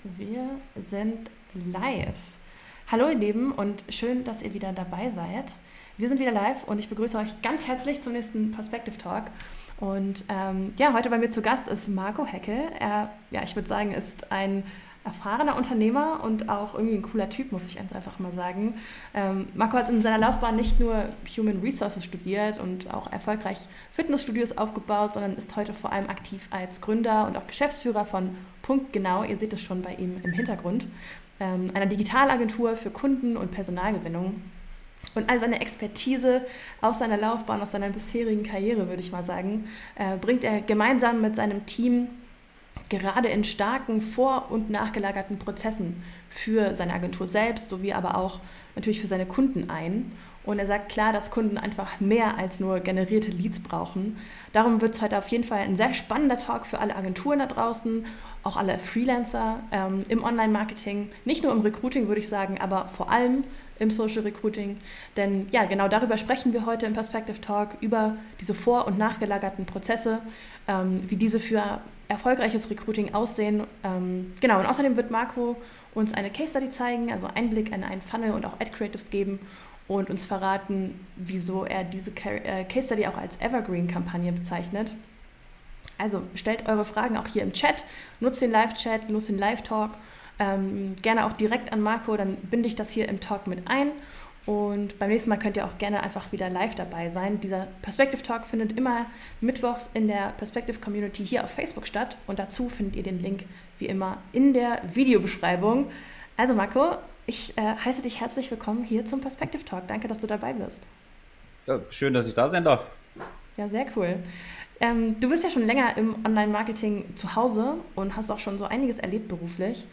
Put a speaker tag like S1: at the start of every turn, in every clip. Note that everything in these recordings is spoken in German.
S1: Wir sind live. Hallo ihr Lieben und schön, dass ihr wieder dabei seid. Wir sind wieder live und ich begrüße euch ganz herzlich zum nächsten Perspective Talk. Und heute bei mir zu Gast ist Marco Heckel. Ich würde sagen, ist ein erfahrener Unternehmer und auch irgendwie ein cooler Typ, muss ich einfach mal sagen. Marco hat in seiner Laufbahn nicht nur Human Resources studiert und auch erfolgreich Fitnessstudios aufgebaut, sondern ist heute vor allem aktiv als Gründer und auch Geschäftsführer von Punkt Genau, ihr seht es schon bei ihm im Hintergrund, einer Digitalagentur für Kunden- und Personalgewinnung. Und all seine Expertise aus seiner Laufbahn, aus seiner bisherigen Karriere, würde ich mal sagen, bringt er gemeinsam mit seinem Team gerade in starken vor- und nachgelagerten Prozessen für seine Agentur selbst, sowie aber auch natürlich für seine Kunden ein. Und er sagt klar, dass Kunden einfach mehr als nur generierte Leads brauchen. Darum wird es heute auf jeden Fall ein sehr spannender Talk für alle Agenturen da draußen, auch alle Freelancer im Online-Marketing, nicht nur im Recruiting, würde ich sagen, aber vor allem im Social Recruiting. Denn ja, genau darüber sprechen wir heute im Perspective Talk, über diese vor- und nachgelagerten Prozesse, wie diese für erfolgreiches Recruiting aussehen. Und außerdem wird Marco uns eine Case Study zeigen, also Einblick in einen Funnel und auch Ad Creatives geben und uns verraten, wieso er diese Case Study auch als Evergreen-Kampagne bezeichnet. Also stellt eure Fragen auch hier im Chat, nutzt den Live-Chat, nutzt den Live-Talk, gerne auch direkt an Marco, dann binde ich das hier im Talk mit ein. Und beim nächsten Mal könnt ihr auch gerne einfach wieder live dabei sein. Dieser Perspective Talk findet immer mittwochs in der Perspective Community hier auf Facebook statt. Und dazu findet ihr den Link wie immer in der Videobeschreibung. Also Marco, ich heiße dich herzlich willkommen hier zum Perspective Talk. Danke, dass du dabei bist.
S2: Ja, schön, dass ich da sein darf.
S1: Ja, sehr cool. Du bist ja schon länger im Online-Marketing zu Hause und hast auch schon so einiges erlebt beruflich.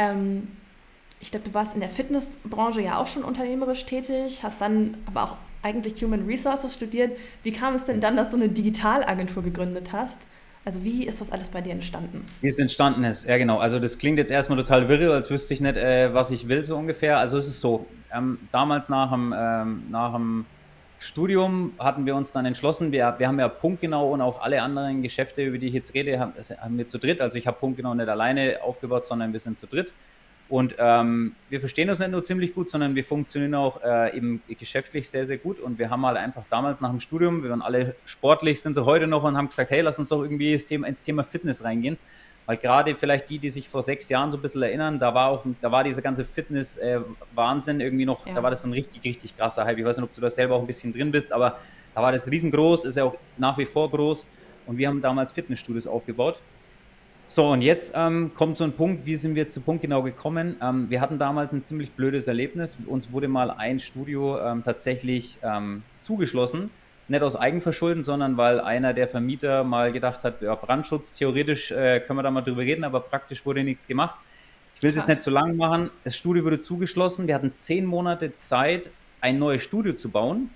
S1: Ich glaube, du warst in der Fitnessbranche ja auch schon unternehmerisch tätig, hast dann aber auch eigentlich Human Resources studiert. Wie kam es denn dann, dass du eine Digitalagentur gegründet hast? Also wie ist das alles bei dir entstanden?
S2: Wie es entstanden ist, ja genau. Also das klingt jetzt erstmal total wirre, als wüsste ich nicht, was ich will, so ungefähr. Also es ist so, damals nach dem Studium hatten wir uns dann entschlossen, wir haben ja Punktgenau und auch alle anderen Geschäfte, über die ich jetzt rede, haben wir zu dritt. Also ich habe Punktgenau nicht alleine aufgebaut, sondern wir sind zu dritt. Und wir verstehen uns nicht nur ziemlich gut, sondern wir funktionieren auch eben geschäftlich sehr, sehr gut. Und wir haben halt einfach damals nach dem Studium, wir waren alle sportlich, sind so heute noch und haben gesagt, hey, lass uns doch irgendwie ins Thema Fitness reingehen. Weil gerade vielleicht die sich vor 6 Jahren so ein bisschen erinnern, da war dieser ganze Fitness-Wahnsinn irgendwie noch,
S1: Ja.
S2: da war das so ein richtig, richtig krasser Hype. Ich weiß nicht, ob du da selber auch ein bisschen drin bist, aber da war das riesengroß, ist ja auch nach wie vor groß. Und wir haben damals Fitnessstudios aufgebaut. So, und jetzt kommt so ein Punkt, wie sind wir jetzt zu Punkt genau gekommen? Wir hatten damals ein ziemlich blödes Erlebnis. Uns wurde mal ein Studio tatsächlich zugeschlossen. Nicht aus Eigenverschulden, sondern weil einer der Vermieter mal gedacht hat, ja, Brandschutz, theoretisch können wir da mal drüber reden, aber praktisch wurde nichts gemacht. Ich will es jetzt nicht
S1: Krass.
S2: zu lang machen. Das Studio wurde zugeschlossen. Wir hatten 10 Monate Zeit, ein neues Studio zu bauen.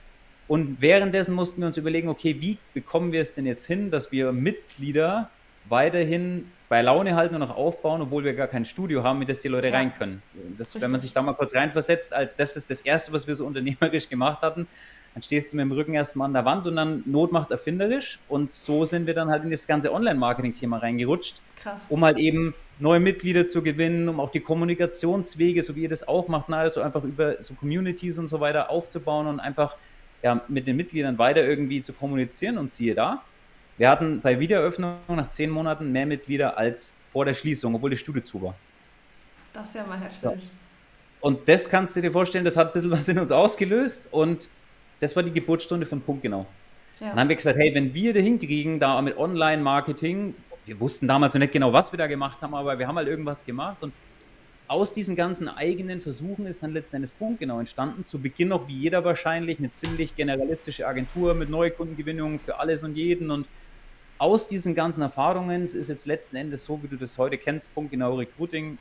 S2: Und währenddessen mussten wir uns überlegen, okay, wie bekommen wir es denn jetzt hin, dass wir Mitglieder weiterhin bei Laune halten und auch aufbauen, obwohl wir gar kein Studio haben, mit das die Leute
S1: Ja,
S2: rein können. Wenn man sich
S1: richtig.
S2: da mal kurz reinversetzt, als das ist das Erste, was wir so unternehmerisch gemacht hatten, dann stehst du mit dem Rücken erstmal an der Wand und dann Not macht erfinderisch. Und so sind wir dann halt in das ganze Online-Marketing-Thema reingerutscht,
S1: Krass.
S2: um halt eben neue Mitglieder zu gewinnen, um auch die Kommunikationswege, so wie ihr das auch macht, also einfach über so Communities und so weiter aufzubauen und einfach ja, mit den Mitgliedern weiter irgendwie zu kommunizieren. Und siehe da, wir hatten bei Wiedereröffnung nach 10 Monaten mehr Mitglieder als vor der Schließung, obwohl das Studio zu war.
S1: Das ist ja mal
S2: Ja.
S1: heftig.
S2: Und das kannst du dir vorstellen, das hat ein bisschen was in uns ausgelöst und das war die Geburtsstunde von Punkt genau. Dann
S1: Ja,
S2: haben wir gesagt, hey, wenn wir da hinkriegen, da mit Online-Marketing, wir wussten damals noch nicht genau, was wir da gemacht haben, aber wir haben halt irgendwas gemacht und aus diesen ganzen eigenen Versuchen ist dann letzten Endes Punkt genau entstanden. Zu Beginn noch wie jeder wahrscheinlich eine ziemlich generalistische Agentur mit Neukundengewinnungen für alles und jeden und aus diesen ganzen Erfahrungen ist jetzt letzten Endes so, wie du das heute kennst, Punkt genau Recruiting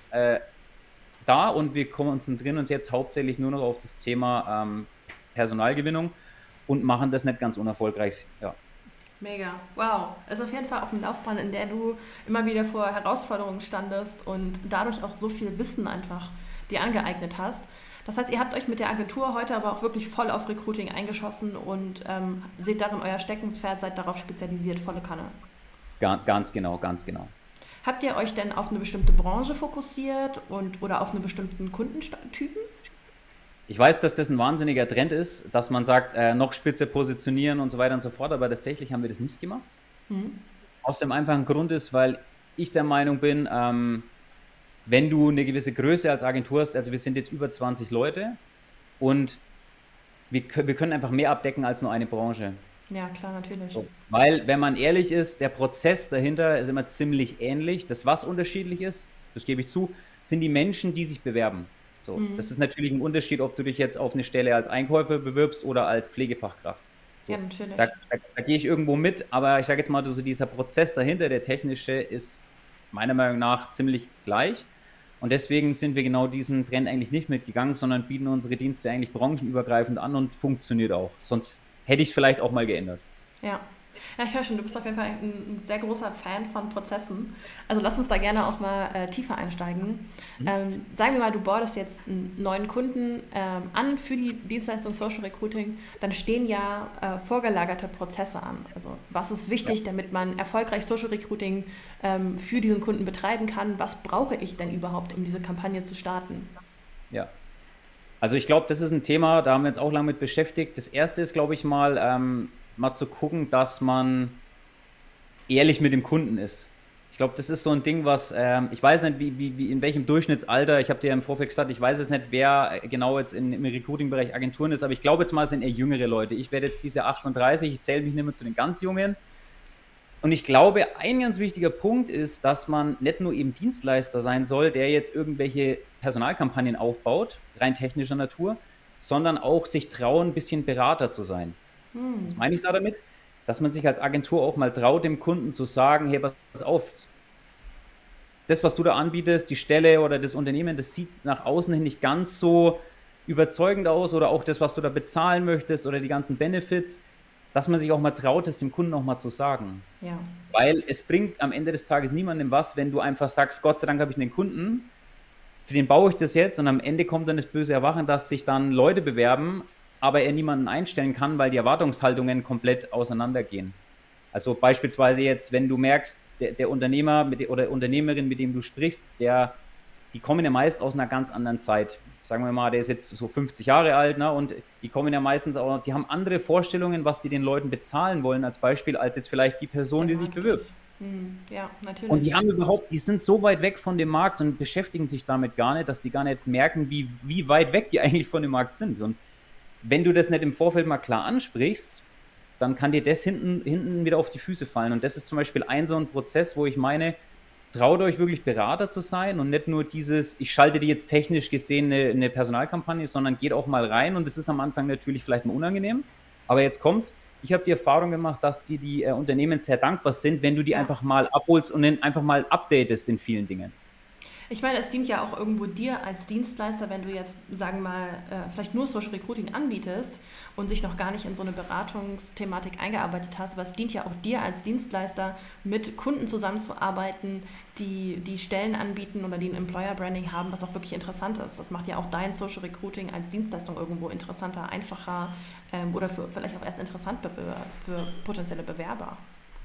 S2: da und wir konzentrieren uns jetzt hauptsächlich nur noch auf das Thema Personalgewinnung und machen das nicht ganz unerfolgreich. Ja.
S1: mega. Wow. Ist auf jeden Fall auch eine Laufbahn, in der du immer wieder vor Herausforderungen standest und dadurch auch so viel Wissen einfach dir angeeignet hast. Das heißt, ihr habt euch mit der Agentur heute aber auch wirklich voll auf Recruiting eingeschossen und seht darin euer Steckenpferd, seid darauf spezialisiert, volle Kanne.
S2: Ganz genau, ganz genau.
S1: Habt ihr euch denn auf eine bestimmte Branche fokussiert oder auf einen bestimmten Kundentypen?
S2: Ich weiß, dass das ein wahnsinniger Trend ist, dass man sagt, noch spitze positionieren und so weiter und so fort, aber tatsächlich haben wir das nicht gemacht.
S1: Mhm.
S2: Aus dem einfachen Grund ist, weil ich der Meinung bin, wenn du eine gewisse Größe als Agentur hast, also wir sind jetzt über 20 Leute und wir können einfach mehr abdecken als nur eine Branche.
S1: Ja, klar, natürlich.
S2: So. Weil, wenn man ehrlich ist, der Prozess dahinter ist immer ziemlich ähnlich. Das, was unterschiedlich ist, das gebe ich zu, sind die Menschen, die sich bewerben. So, das
S1: Mhm.
S2: ist natürlich ein Unterschied, ob du dich jetzt auf eine Stelle als Einkäufer bewirbst oder als Pflegefachkraft.
S1: Ja,
S2: So,
S1: natürlich.
S2: da gehe ich irgendwo mit, aber ich sage jetzt mal, so dieser Prozess dahinter, der technische, ist meiner Meinung nach ziemlich gleich. Und deswegen sind wir genau diesen Trend eigentlich nicht mitgegangen, sondern bieten unsere Dienste eigentlich branchenübergreifend an und funktioniert auch. Sonst hätte ich es vielleicht auch mal geändert.
S1: Ja. Ja, ich höre schon, du bist auf jeden Fall ein sehr großer Fan von Prozessen. Also lass uns da gerne auch mal tiefer einsteigen.
S2: Mhm.
S1: Sagen wir mal, du boardest jetzt einen neuen Kunden an für die Dienstleistung Social Recruiting, dann stehen ja vorgelagerte Prozesse an. Also was ist
S2: Ja,
S1: wichtig, damit man erfolgreich Social Recruiting für diesen Kunden betreiben kann? Was brauche ich denn überhaupt, um diese Kampagne zu starten?
S2: ja. Also ich glaube, das ist ein Thema, da haben wir uns auch lange mit beschäftigt. Das erste ist, glaube ich, mal zu gucken, dass man ehrlich mit dem Kunden ist. Ich glaube, das ist so ein Ding, was, ich weiß nicht, in welchem Durchschnittsalter, ich habe dir ja im Vorfeld gesagt, ich weiß jetzt nicht, wer genau jetzt im Recruiting-Bereich Agenturen ist, aber ich glaube jetzt mal, es sind eher jüngere Leute. Ich werde jetzt diese 38, ich zähle mich nicht mehr zu den ganz Jungen. Und ich glaube, ein ganz wichtiger Punkt ist, dass man nicht nur eben Dienstleister sein soll, der jetzt irgendwelche Personalkampagnen aufbaut, rein technischer Natur, sondern auch sich trauen, ein bisschen Berater zu sein. Was meine ich da damit? Dass man sich als Agentur auch mal traut, dem Kunden zu sagen, hey, pass auf, das, was du da anbietest, die Stelle oder das Unternehmen, das sieht nach außen hin nicht ganz so überzeugend aus oder auch das, was du da bezahlen möchtest oder die ganzen Benefits, dass man sich auch mal traut, das dem Kunden auch mal zu sagen.
S1: Ja,
S2: Weil es bringt am Ende des Tages niemandem was, wenn du einfach sagst, Gott sei Dank habe ich einen Kunden, für den baue ich das jetzt und am Ende kommt dann das böse Erwachen, dass sich dann Leute bewerben, aber er niemanden einstellen kann, weil die Erwartungshaltungen komplett auseinandergehen. Also beispielsweise jetzt, wenn du merkst, der Unternehmer oder Unternehmerin, mit dem du sprichst, die kommen ja meist aus einer ganz anderen Zeit. Sagen wir mal, der ist jetzt so 50 Jahre alt, ne, und die kommen ja meistens auch, die haben andere Vorstellungen, was die den Leuten bezahlen wollen, als Beispiel, als jetzt vielleicht die Person,
S1: der
S2: die sich
S1: Markt
S2: bewirbt.
S1: ist. Ja,
S2: Und die
S1: natürlich.
S2: haben überhaupt, die sind so weit weg von dem Markt und beschäftigen sich damit gar nicht, dass die gar nicht merken, wie weit weg die eigentlich von dem Markt sind. Und wenn du das nicht im Vorfeld mal klar ansprichst, dann kann dir das hinten wieder auf die Füße fallen. Und das ist zum Beispiel so ein Prozess, wo ich meine, traut euch wirklich Berater zu sein und nicht nur dieses, ich schalte dir jetzt technisch gesehen eine Personalkampagne, sondern geht auch mal rein. Und das ist am Anfang natürlich vielleicht mal unangenehm. Aber jetzt kommt's. Ich habe die Erfahrung gemacht, dass die Unternehmen sehr dankbar sind, wenn du die
S1: Ja.
S2: einfach mal abholst und dann einfach mal updatest in vielen Dingen.
S1: Ich meine, es dient ja auch irgendwo dir als Dienstleister, wenn du jetzt, sagen wir mal, vielleicht nur Social Recruiting anbietest und sich noch gar nicht in so eine Beratungsthematik eingearbeitet hast, aber es dient ja auch dir als Dienstleister, mit Kunden zusammenzuarbeiten, die Stellen anbieten oder die ein Employer Branding haben, was auch wirklich interessant ist. Das macht ja auch dein Social Recruiting als Dienstleistung irgendwo interessanter, einfacher oder vielleicht auch erst interessant für potenzielle Bewerber.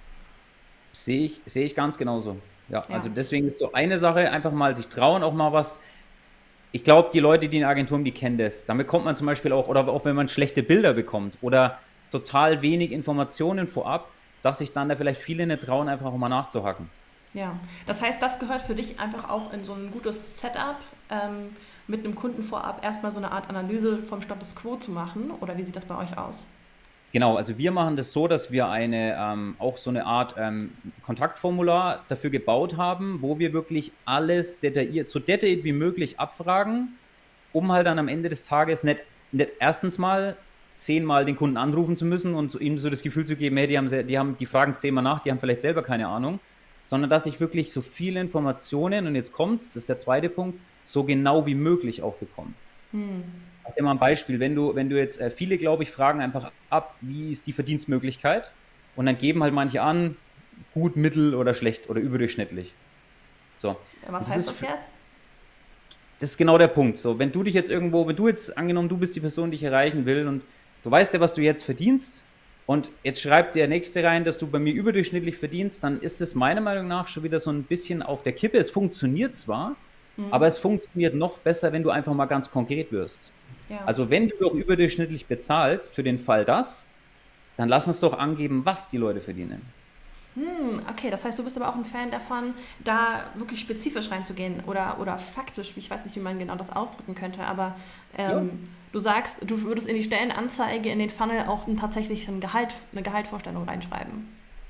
S2: Sehe ich ganz genauso. Ja,
S1: Ja.
S2: also deswegen ist so eine Sache, einfach mal sich trauen, auch mal was. Ich glaube, die Leute, die in Agenturen, die kennen das. Damit kommt man zum Beispiel auch, oder auch wenn man schlechte Bilder bekommt oder total wenig Informationen vorab, dass sich dann da vielleicht viele nicht trauen, einfach auch mal nachzuhaken.
S1: Ja, das heißt, das gehört für dich einfach auch in so ein gutes Setup, mit einem Kunden vorab erstmal so eine Art Analyse vom Status Quo zu machen, oder wie sieht das bei euch aus?
S2: Genau, also wir machen das so, dass wir auch so eine Art Kontaktformular dafür gebaut haben, wo wir wirklich alles detailliert, so detailliert wie möglich abfragen, um halt dann am Ende des Tages nicht erstens mal 10-mal den Kunden anrufen zu müssen und so, ihm so das Gefühl zu geben, hey, die fragen 10-mal nach, die haben vielleicht selber keine Ahnung, sondern dass ich wirklich so viele Informationen, und jetzt kommt's, das ist der zweite Punkt, so genau wie möglich auch bekomme.
S1: Hm.
S2: Ich dir mal ein Beispiel. Wenn du jetzt, viele, glaube ich, fragen einfach ab, wie ist die Verdienstmöglichkeit? Und dann geben halt manche an, gut, mittel oder schlecht oder überdurchschnittlich. So.
S1: Was
S2: Und das
S1: heißt
S2: ist,
S1: das jetzt?
S2: das ist genau der Punkt. So, wenn du dich jetzt irgendwo, wenn du jetzt angenommen, du bist die Person, die ich erreichen will und du weißt ja, was du jetzt verdienst, Und jetzt schreibt der Nächste rein, dass du bei mir überdurchschnittlich verdienst, dann ist es meiner Meinung nach schon wieder so ein bisschen auf der Kippe. Es funktioniert zwar, aber es funktioniert noch besser, wenn du einfach mal ganz konkret wirst.
S1: Ja.
S2: Also wenn du doch überdurchschnittlich bezahlst für den Fall das, dann lass uns doch angeben, was die Leute verdienen.
S1: Okay, das heißt, du bist aber auch ein Fan davon, da wirklich spezifisch reinzugehen oder faktisch, ich weiß nicht, wie man genau das ausdrücken könnte, aber
S2: Ja,
S1: du sagst, du würdest in die Stellenanzeige, in den Funnel auch tatsächlich eine Gehaltsvorstellung reinschreiben.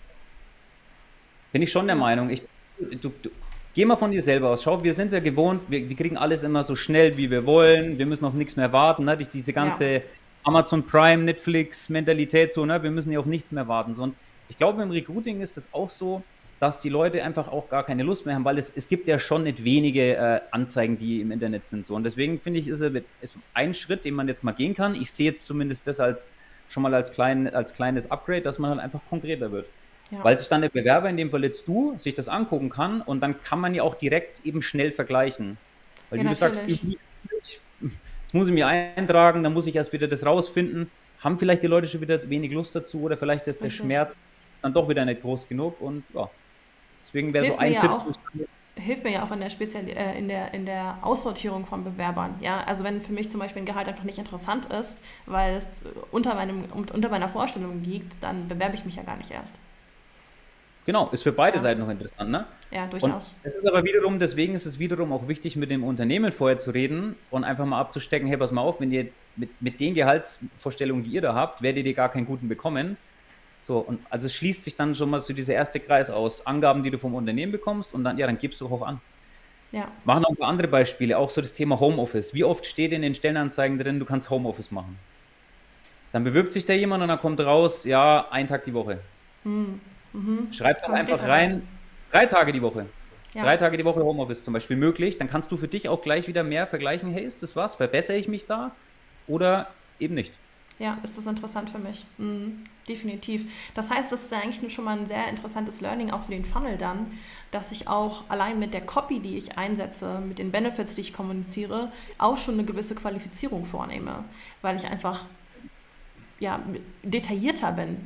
S2: bin ich schon der
S1: Ja,
S2: Meinung. Geh mal von dir selber aus. Schau, wir sind ja gewohnt, wir kriegen alles immer so schnell, wie wir wollen. Wir müssen auf nichts mehr warten. Ne? Diese
S1: ja,
S2: ganze Amazon Prime, Netflix-Mentalität, so, ne? Wir müssen ja auf nichts mehr warten. So, und ich glaube, im Recruiting ist es auch so, dass die Leute einfach auch gar keine Lust mehr haben, weil es gibt ja schon nicht wenige Anzeigen, die im Internet sind. So. Und deswegen finde ich, ist ein Schritt, den man jetzt mal gehen kann. Ich sehe jetzt zumindest das als schon mal als kleines Upgrade, dass man halt einfach konkreter wird.
S1: ja,
S2: Weil sich dann der Bewerber, in dem Fall jetzt du, sich das angucken kann und dann kann man ja auch direkt eben schnell vergleichen. Weil
S1: ja,
S2: wie du sagst,
S1: natürlich.
S2: jetzt muss ich mich eintragen, dann muss ich erst wieder das rausfinden. Haben vielleicht die Leute schon wieder wenig Lust dazu oder vielleicht ist der
S1: Richtig.
S2: Schmerz dann doch wieder nicht groß genug und ja, deswegen wäre so
S1: Hilft mir
S2: ein
S1: ja
S2: Tipp.
S1: auch, hilft mir ja auch in der in der Aussortierung von Bewerbern. Ja, also wenn für mich zum Beispiel ein Gehalt einfach nicht interessant ist, weil es unter meiner Vorstellung liegt, dann bewerbe ich mich ja gar nicht erst.
S2: Genau, ist für beide
S1: Ja,
S2: Seiten noch interessant, ne?
S1: ja,
S2: Und
S1: durchaus.
S2: es ist aber wiederum, deswegen ist es wiederum auch wichtig, mit dem Unternehmen vorher zu reden und einfach mal abzustecken, hey, pass mal auf, wenn ihr mit den Gehaltsvorstellungen, die ihr da habt, werdet ihr gar keinen guten bekommen. So, und also es schließt sich dann schon mal so dieser erste Kreis aus Angaben, die du vom Unternehmen bekommst und dann, ja, dann gibst du auch an.
S1: Ja,
S2: Machen auch ein paar andere Beispiele, auch so das Thema Homeoffice. Wie oft steht in den Stellenanzeigen drin, du kannst Homeoffice machen? Dann bewirbt sich da jemand und dann kommt raus, ja, 1 Tag die Woche. Schreib doch einfach
S1: konkreter werden.
S2: rein, 3 Tage die Woche.
S1: Ja,
S2: 3 Tage die Woche Homeoffice zum Beispiel möglich. Dann kannst du für dich auch gleich wieder mehr vergleichen, hey, ist das was? Verbessere ich mich da? Oder eben nicht.
S1: ja, ist das interessant für mich. Definitiv. Das heißt, das ist ja eigentlich nur schon mal ein sehr interessantes Learning auch für den Funnel dann, dass ich auch allein mit der Copy, die ich einsetze, mit den Benefits, die ich kommuniziere, auch schon eine gewisse Qualifizierung vornehme, weil ich einfach ja, detaillierter bin.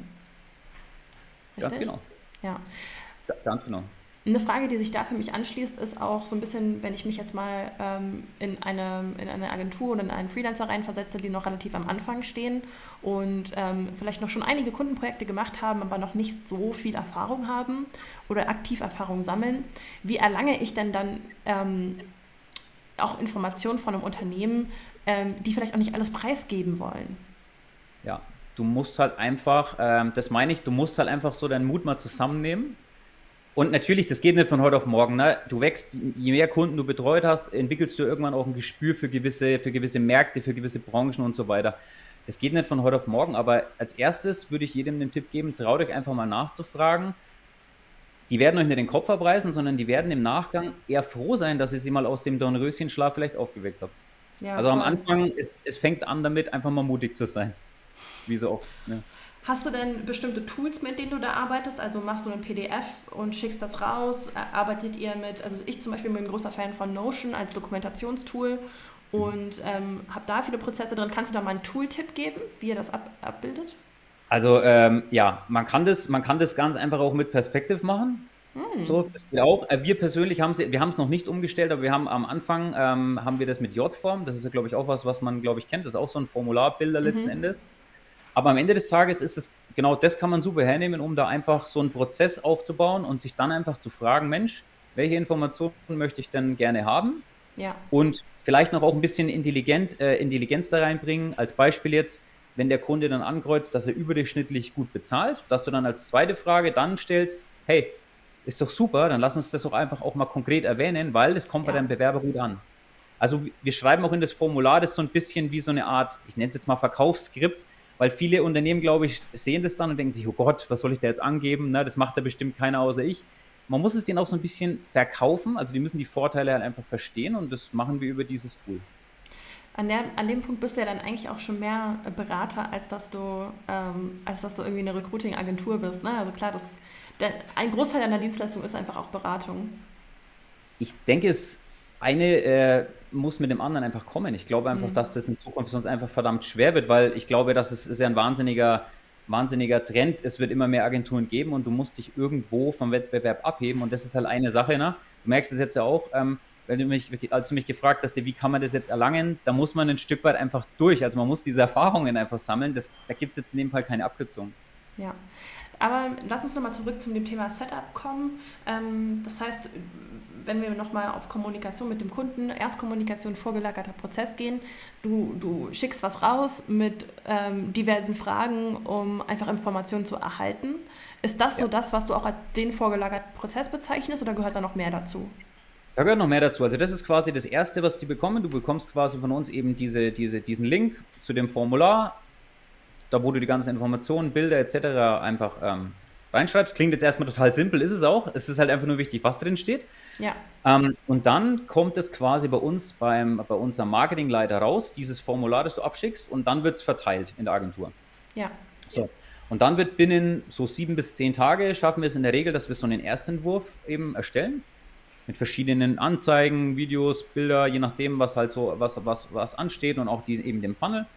S2: Ganz
S1: Richtig?
S2: genau.
S1: Ja.
S2: Ganz genau.
S1: Eine Frage, die sich da für mich anschließt, ist auch so ein bisschen, wenn ich mich jetzt mal in eine Agentur oder in einen Freelancer reinversetze, die noch relativ am Anfang stehen und vielleicht noch schon einige Kundenprojekte gemacht haben, aber noch nicht so viel Erfahrung haben oder aktiv Erfahrung sammeln. Wie erlange ich denn dann auch Informationen von einem Unternehmen, die vielleicht auch nicht alles preisgeben wollen?
S2: Ja, du musst halt einfach, das meine ich, du musst halt einfach so deinen Mut mal zusammennehmen. Und natürlich, das geht nicht von heute auf morgen. Ne? Du wächst, je mehr Kunden du betreut hast, entwickelst du irgendwann auch ein Gespür für gewisse Märkte, für gewisse Branchen und so weiter. Das geht nicht von heute auf morgen, aber als erstes würde ich jedem den Tipp geben, traut euch einfach mal nachzufragen. Die werden euch nicht den Kopf abreißen, sondern die werden im Nachgang eher froh sein, dass ihr sie mal aus dem Dornröschenschlaf vielleicht aufgeweckt habt.
S1: Ja,
S2: Also am
S1: voll.
S2: Anfang, es fängt an damit, einfach mal mutig zu sein. Wie so oft. Ne?
S1: Hast du denn bestimmte Tools, mit denen du da arbeitest? Also machst du ein PDF und schickst das raus? Arbeitet ihr mit, also ich zum Beispiel bin ein großer Fan von Notion als Dokumentationstool und habe da viele Prozesse drin. Kannst du da mal einen Tooltip geben, wie ihr das abbildet?
S2: Also ja, man kann das ganz einfach auch mit Perspective machen. So, das geht auch. Wir persönlich wir haben es noch nicht umgestellt, aber wir haben am Anfang haben wir das mit J-Form. Das ist ja, glaube ich, auch was man, glaube ich, kennt. Das ist auch so ein Formularbilder letzten Endes. Aber am Ende des Tages ist es, genau das kann man super hernehmen, um da einfach so einen Prozess aufzubauen und sich dann einfach zu fragen, Mensch, welche Informationen möchte ich denn gerne haben?
S1: Ja,
S2: Und vielleicht noch auch ein bisschen Intelligenz da reinbringen. Als Beispiel jetzt, wenn der Kunde dann ankreuzt, dass er überdurchschnittlich gut bezahlt, dass du dann als zweite Frage dann stellst, hey, ist doch super, dann lass uns das doch einfach auch mal konkret erwähnen, weil es kommt bei
S1: ja,
S2: deinem Bewerber gut an. Also wir schreiben auch in das Formular das so ein bisschen wie so eine Art, ich nenne es jetzt mal Verkaufsskript, weil viele Unternehmen, glaube ich, sehen das dann und denken sich, oh Gott, was soll ich da jetzt angeben? Na, das macht da bestimmt keiner außer ich. Man muss es denen auch so ein bisschen verkaufen, also die müssen die Vorteile halt einfach verstehen und das machen wir über dieses Tool.
S1: an dem Punkt bist du ja dann eigentlich auch schon mehr Berater, als dass du irgendwie eine Recruiting-Agentur bist. Ne? Also klar, ein Großteil deiner Dienstleistung ist einfach auch Beratung.
S2: Ich denke, eine muss mit dem anderen einfach kommen. Ich glaube einfach, dass das in Zukunft sonst einfach verdammt schwer wird, weil ich glaube, dass es ist ja ein wahnsinniger wahnsinniger Trend. Es wird immer mehr Agenturen geben und du musst dich irgendwo vom Wettbewerb abheben. Und das ist halt eine Sache. Ne? Du merkst es jetzt ja auch, als du mich gefragt hast, wie kann man das jetzt erlangen, da muss man ein Stück weit einfach durch. Also man muss diese Erfahrungen einfach sammeln. Da gibt es jetzt in dem Fall keine Abkürzung.
S1: Ja, aber lass uns nochmal zurück zum dem Thema Setup kommen. Das heißt, wenn wir nochmal auf Kommunikation mit dem Kunden, Erstkommunikation, vorgelagerter Prozess gehen, du schickst was raus mit diversen Fragen, um einfach Informationen zu erhalten. Ist das so das, was du auch als den vorgelagerten Prozess bezeichnest, oder gehört da noch mehr dazu?
S2: Da gehört noch mehr dazu. Also das ist quasi das Erste, was die bekommen. Du bekommst quasi von uns eben diesen Link zu dem Formular, da wo du die ganzen Informationen, Bilder etc. einfach reinschreibst. Klingt jetzt erstmal total simpel, ist es auch. Es ist halt einfach nur wichtig, was drin steht.
S1: Ja.
S2: Und dann kommt es quasi bei uns, bei unserem Marketingleiter raus, dieses Formular, das du abschickst, und dann wird es verteilt in der Agentur.
S1: Ja.
S2: So. Und dann wird binnen so 7 bis 10 Tage, schaffen wir es in der Regel, dass wir so einen Erstentwurf eben erstellen. Mit verschiedenen Anzeigen, Videos, Bilder, je nachdem, was halt so, was ansteht, und auch eben dem Funnel.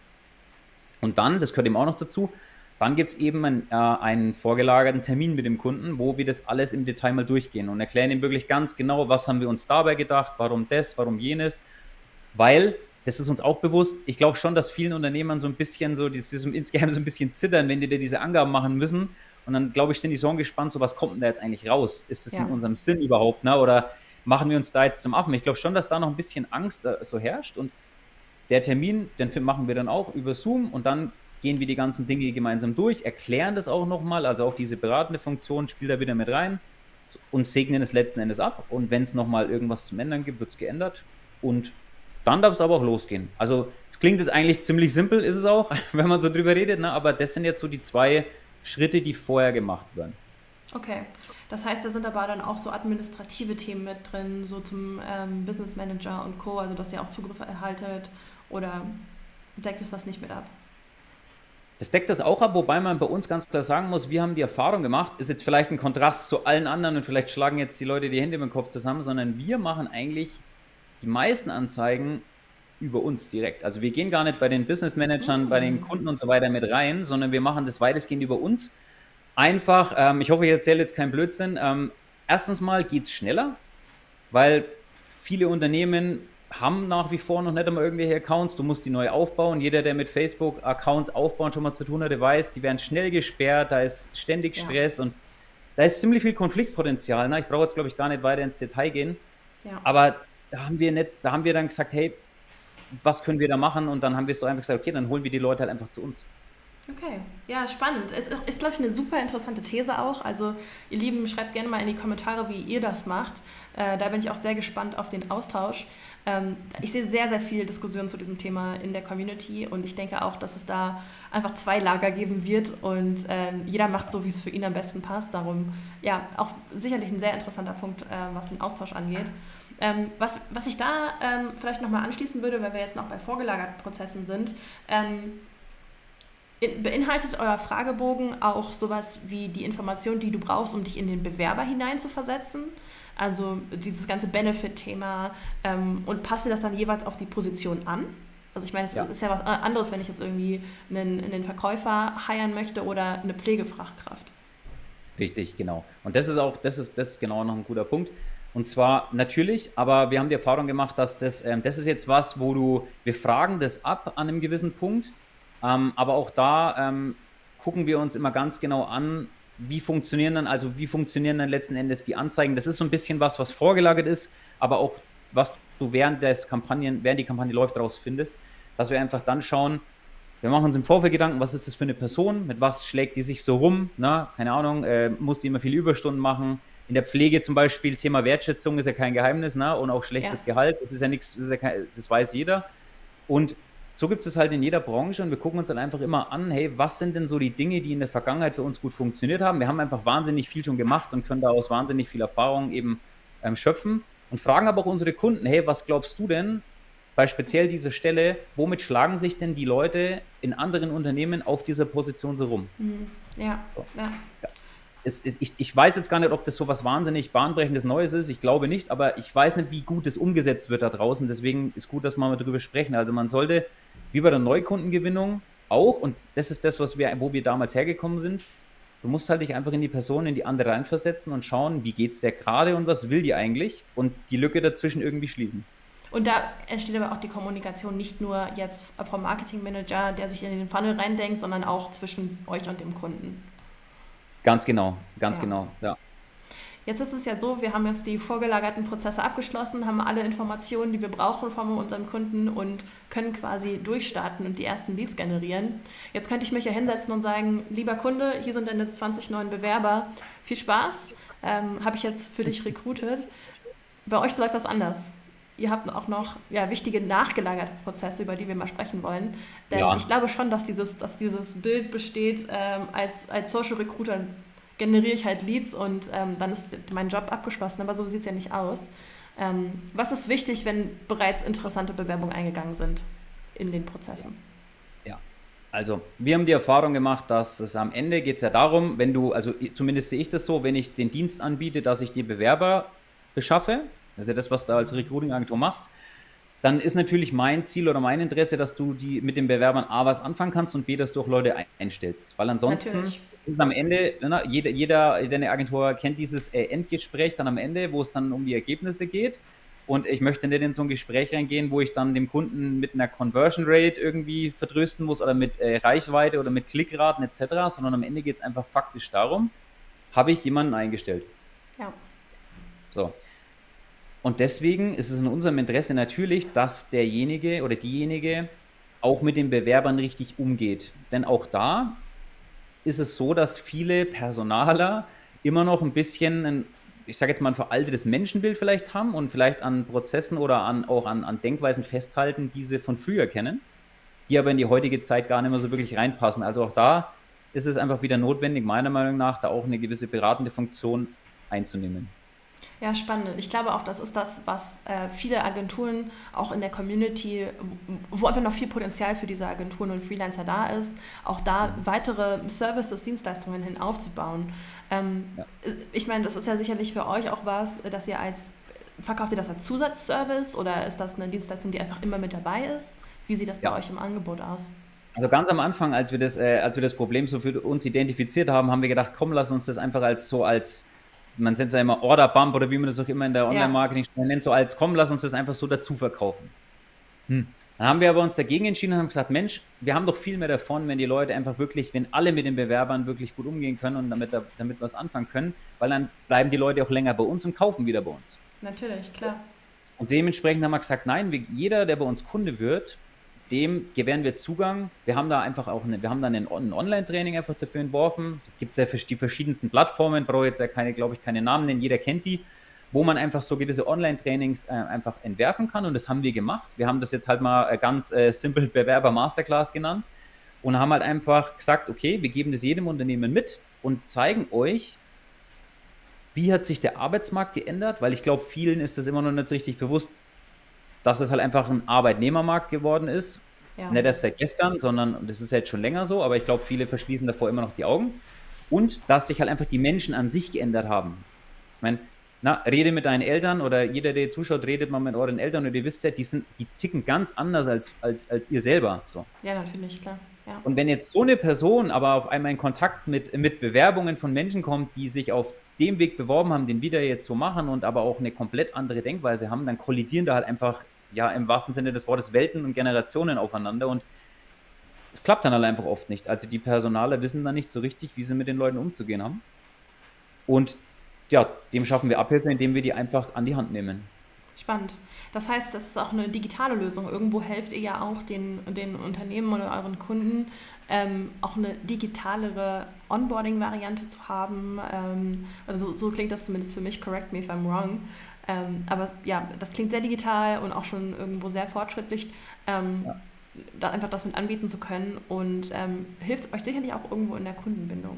S2: Und dann, das gehört eben auch noch dazu, dann gibt es eben einen vorgelagerten Termin mit dem Kunden, wo wir das alles im Detail mal durchgehen und erklären ihm wirklich ganz genau, was haben wir uns dabei gedacht, warum das, warum jenes, weil, das ist uns auch bewusst, ich glaube schon, dass vielen Unternehmern so ein bisschen so, insgeheim so ein bisschen zittern, wenn die da diese Angaben machen müssen. Und dann, glaube ich, sind die so gespannt, so was kommt denn da jetzt eigentlich raus? Ist das in unserem Sinn überhaupt, ne? Oder machen wir uns da jetzt zum Affen? Ich glaube schon, dass da noch ein bisschen Angst so herrscht. Und der Termin, den machen wir dann auch über Zoom, und dann gehen wir die ganzen Dinge gemeinsam durch, erklären das auch nochmal, also auch diese beratende Funktion spielt da wieder mit rein und segnen es letzten Endes ab. Und wenn es nochmal irgendwas zum Ändern gibt, wird es geändert. Und dann darf es aber auch losgehen. Also es klingt jetzt eigentlich ziemlich simpel, ist es auch, wenn man so drüber redet, ne? Aber das sind jetzt so die 2 Schritte, die vorher gemacht werden.
S1: Okay, das heißt, da sind aber dann auch so administrative Themen mit drin, so zum Business Manager und Co., also dass ihr auch Zugriff erhaltet, oder deckt es das nicht mit ab?
S2: Das deckt das auch ab, wobei man bei uns ganz klar sagen muss, wir haben die Erfahrung gemacht, ist jetzt vielleicht ein Kontrast zu allen anderen und vielleicht schlagen jetzt die Leute die Hände im Kopf zusammen, sondern wir machen eigentlich die meisten Anzeigen über uns direkt. Also wir gehen gar nicht bei den Business Managern, bei den Kunden und so weiter mit rein, sondern wir machen das weitestgehend über uns. Einfach, ich hoffe, ich erzähle jetzt keinen Blödsinn. Erstens mal geht es schneller, weil viele Unternehmen haben nach wie vor noch nicht einmal irgendwelche Accounts. Du musst die neu aufbauen. Jeder, der mit Facebook-Accounts aufbauen schon mal zu tun hatte, weiß, die werden schnell gesperrt, da ist ständig Stress und da ist ziemlich viel Konfliktpotenzial. Ne? Ich brauche jetzt, glaube ich, gar nicht weiter ins Detail gehen. Ja. Aber da haben wir dann gesagt, hey, was können wir da machen? Und dann haben wir es doch einfach gesagt, okay, dann holen wir die Leute halt einfach zu uns.
S1: Okay, ja, spannend. Ist, glaube ich, eine super interessante These auch. Also, ihr Lieben, schreibt gerne mal in die Kommentare, wie ihr das macht. Da bin ich auch sehr gespannt auf den Austausch. Ich sehe sehr, sehr viel Diskussion zu diesem Thema in der Community, und ich denke auch, dass es da einfach 2 Lager geben wird, und jeder macht so, wie es für ihn am besten passt. Darum, ja, auch sicherlich ein sehr interessanter Punkt, was den Austausch angeht. Was ich da vielleicht nochmal anschließen würde, weil wir jetzt noch bei vorgelagerten Prozessen sind, beinhaltet euer Fragebogen auch sowas wie die Information, die du brauchst, um dich in den Bewerber hineinzuversetzen? Also dieses ganze Benefit-Thema, und passt ihr das dann jeweils auf die Position an? Also ich meine, es ist ja was anderes, wenn ich jetzt irgendwie einen Verkäufer hiren möchte oder eine Pflegefachkraft.
S2: Richtig, genau. Und das ist genau noch ein guter Punkt. Und zwar natürlich, aber wir haben die Erfahrung gemacht, dass das ist jetzt was, wir fragen das ab an einem gewissen Punkt, aber auch da gucken wir uns immer ganz genau an, wie funktionieren dann letzten Endes die Anzeigen. Das ist so ein bisschen was vorgelagert ist, aber auch was du während die Kampagne läuft, rausfindest, dass wir einfach dann schauen, wir machen uns im Vorfeld Gedanken, was ist das für eine Person, mit was schlägt die sich so rum, na, keine Ahnung, muss die immer viele Überstunden machen. In der Pflege zum Beispiel, Thema Wertschätzung ist ja kein Geheimnis, ne? Und auch schlechtes Gehalt, das ist ja nichts, das weiß jeder. Und so gibt es halt in jeder Branche, und wir gucken uns dann einfach immer an, hey, was sind denn so die Dinge, die in der Vergangenheit für uns gut funktioniert haben? Wir haben einfach wahnsinnig viel schon gemacht und können daraus wahnsinnig viel Erfahrung eben schöpfen und fragen aber auch unsere Kunden, hey, was glaubst du denn bei speziell dieser Stelle, womit schlagen sich denn die Leute in anderen Unternehmen auf dieser Position so rum?
S1: Ja.
S2: Ich weiß jetzt gar nicht, ob das so was wahnsinnig bahnbrechendes Neues ist. Ich glaube nicht, aber ich weiß nicht, wie gut es umgesetzt wird da draußen. Deswegen ist gut, dass wir mal darüber sprechen. Also man sollte, wie bei der Neukundengewinnung, auch, und das ist das, wo wir damals hergekommen sind, du musst halt dich einfach in die Person, in die andere reinversetzen und schauen, wie geht's der gerade und was will die eigentlich und die Lücke dazwischen irgendwie schließen.
S1: Und da entsteht aber auch die Kommunikation nicht nur jetzt vom Marketingmanager, der sich in den Funnel reindenkt, sondern auch zwischen euch und dem Kunden.
S2: Ganz
S1: Ja.
S2: genau, ja.
S1: Jetzt ist es ja so, wir haben jetzt die vorgelagerten Prozesse abgeschlossen, haben alle Informationen, die wir brauchen von unserem Kunden und können quasi durchstarten und die ersten Leads generieren. Jetzt könnte ich mich ja hinsetzen und sagen, lieber Kunde, hier sind deine 20 neuen Bewerber, viel Spaß, habe ich jetzt für dich recruited. Bei euch läuft das anders. Ihr habt auch noch wichtige nachgelagerte Prozesse, über die wir mal sprechen wollen. Denn ich
S2: Ja,
S1: glaube schon, dass dieses Bild besteht, als Social Recruiter generiere ich halt Leads und dann ist mein Job abgeschlossen. Aber so sieht es ja nicht aus. Was ist wichtig, wenn bereits interessante Bewerbungen eingegangen sind in den Prozessen?
S2: ja. Also, wir haben die Erfahrung gemacht, dass es am Ende geht es ja darum, wenn du, also zumindest sehe ich das so, wenn ich den Dienst anbiete, dass ich die Bewerber beschaffe, das ist ja das, was du als Recruiting-Agentur machst, dann ist natürlich mein Ziel oder mein Interesse, dass du mit den Bewerbern A was anfangen kannst und B, dass du auch Leute einstellst. Weil ansonsten
S1: Natürlich.
S2: ist es am Ende, ne, deine Agentur kennt dieses Endgespräch dann am Ende, wo es dann um die Ergebnisse geht. Und ich möchte nicht in so ein Gespräch reingehen, wo ich dann dem Kunden mit einer Conversion Rate irgendwie vertrösten muss oder mit Reichweite oder mit Klickraten etc., sondern am Ende geht es einfach faktisch darum, habe ich jemanden eingestellt.
S1: Ja.
S2: So. Und deswegen ist es in unserem Interesse natürlich, dass derjenige oder diejenige auch mit den Bewerbern richtig umgeht. Denn auch da ist es so, dass viele Personaler immer noch ein bisschen, ich sage jetzt mal, ein veraltetes Menschenbild vielleicht haben und vielleicht an Prozessen oder auch an Denkweisen festhalten, die sie von früher kennen, die aber in die heutige Zeit gar nicht mehr so wirklich reinpassen. Also auch da ist es einfach wieder notwendig, meiner Meinung nach, da auch eine gewisse beratende Funktion einzunehmen.
S1: Ja, spannend. Ich glaube auch, das ist das, was viele Agenturen auch in der Community, wo einfach noch viel Potenzial für diese Agenturen und Freelancer da ist, auch da weitere Services, Dienstleistungen hin aufzubauen.
S2: Ja.
S1: Ich meine, das ist ja sicherlich für euch auch was, dass ihr verkauft ihr das als Zusatzservice oder ist das eine Dienstleistung, die einfach immer mit dabei ist? Wie sieht das bei
S2: Ja.
S1: euch im Angebot aus?
S2: Also ganz am Anfang, als wir das Problem so für uns identifiziert haben, haben wir gedacht, komm, lass uns das einfach man nennt es ja immer Order Bump oder wie man das auch immer in der
S1: Ja,
S2: Online-Marketing nennt, so als, komm, lass uns das einfach so dazu verkaufen. Dann haben wir aber uns dagegen entschieden und haben gesagt, Mensch, wir haben doch viel mehr davon, wenn die Leute einfach wirklich, wenn alle mit den Bewerbern wirklich gut umgehen können und damit was anfangen können, weil dann bleiben die Leute auch länger bei uns und kaufen wieder bei uns.
S1: natürlich, klar.
S2: Und dementsprechend haben wir gesagt, nein, jeder, der bei uns Kunde wird, dem gewähren wir Zugang. Wir haben da einfach auch wir haben dann ein Online-Training einfach dafür entworfen. Da gibt es ja die verschiedensten Plattformen, brauche jetzt ja glaube ich, keine Namen nennen, jeder kennt die, wo man einfach so gewisse Online-Trainings einfach entwerfen kann und das haben wir gemacht. Wir haben das jetzt halt mal ganz simpel Bewerber Masterclass genannt und haben halt einfach gesagt, okay, wir geben das jedem Unternehmen mit und zeigen euch, wie hat sich der Arbeitsmarkt geändert, weil ich glaube, vielen ist das immer noch nicht so richtig bewusst, dass es halt einfach ein Arbeitnehmermarkt geworden ist.
S1: Ja,
S2: Nicht erst seit gestern, sondern das ist jetzt schon länger so, aber ich glaube, viele verschließen davor immer noch die Augen. Und dass sich halt einfach die Menschen an sich geändert haben. Ich meine, rede mit deinen Eltern oder jeder, der zuschaut, redet mal mit euren Eltern und ihr wisst ja, die ticken ganz anders als ihr selber. So.
S1: ja, natürlich, klar. Ja,
S2: Und wenn jetzt so eine Person aber auf einmal in Kontakt mit Bewerbungen von Menschen kommt, die sich auf dem Weg beworben haben, den wir da jetzt so machen und aber auch eine komplett andere Denkweise haben, dann kollidieren da halt einfach, ja, im wahrsten Sinne des Wortes Welten und Generationen aufeinander und es klappt dann halt einfach oft nicht. Also die Personaler wissen dann nicht so richtig, wie sie mit den Leuten umzugehen haben. Und ja, dem schaffen wir Abhilfe, indem wir die einfach an die Hand nehmen.
S1: spannend. Das heißt, das ist auch eine digitale Lösung. Irgendwo helft ihr ja auch den Unternehmen oder euren Kunden, auch eine digitalere Onboarding-Variante zu haben. Also so klingt das zumindest für mich, correct me if I'm wrong. Aber ja, das klingt sehr digital und auch schon irgendwo sehr fortschrittlich,
S2: Ja.
S1: da einfach das mit anbieten zu können und hilft euch sicherlich auch irgendwo in der Kundenbindung.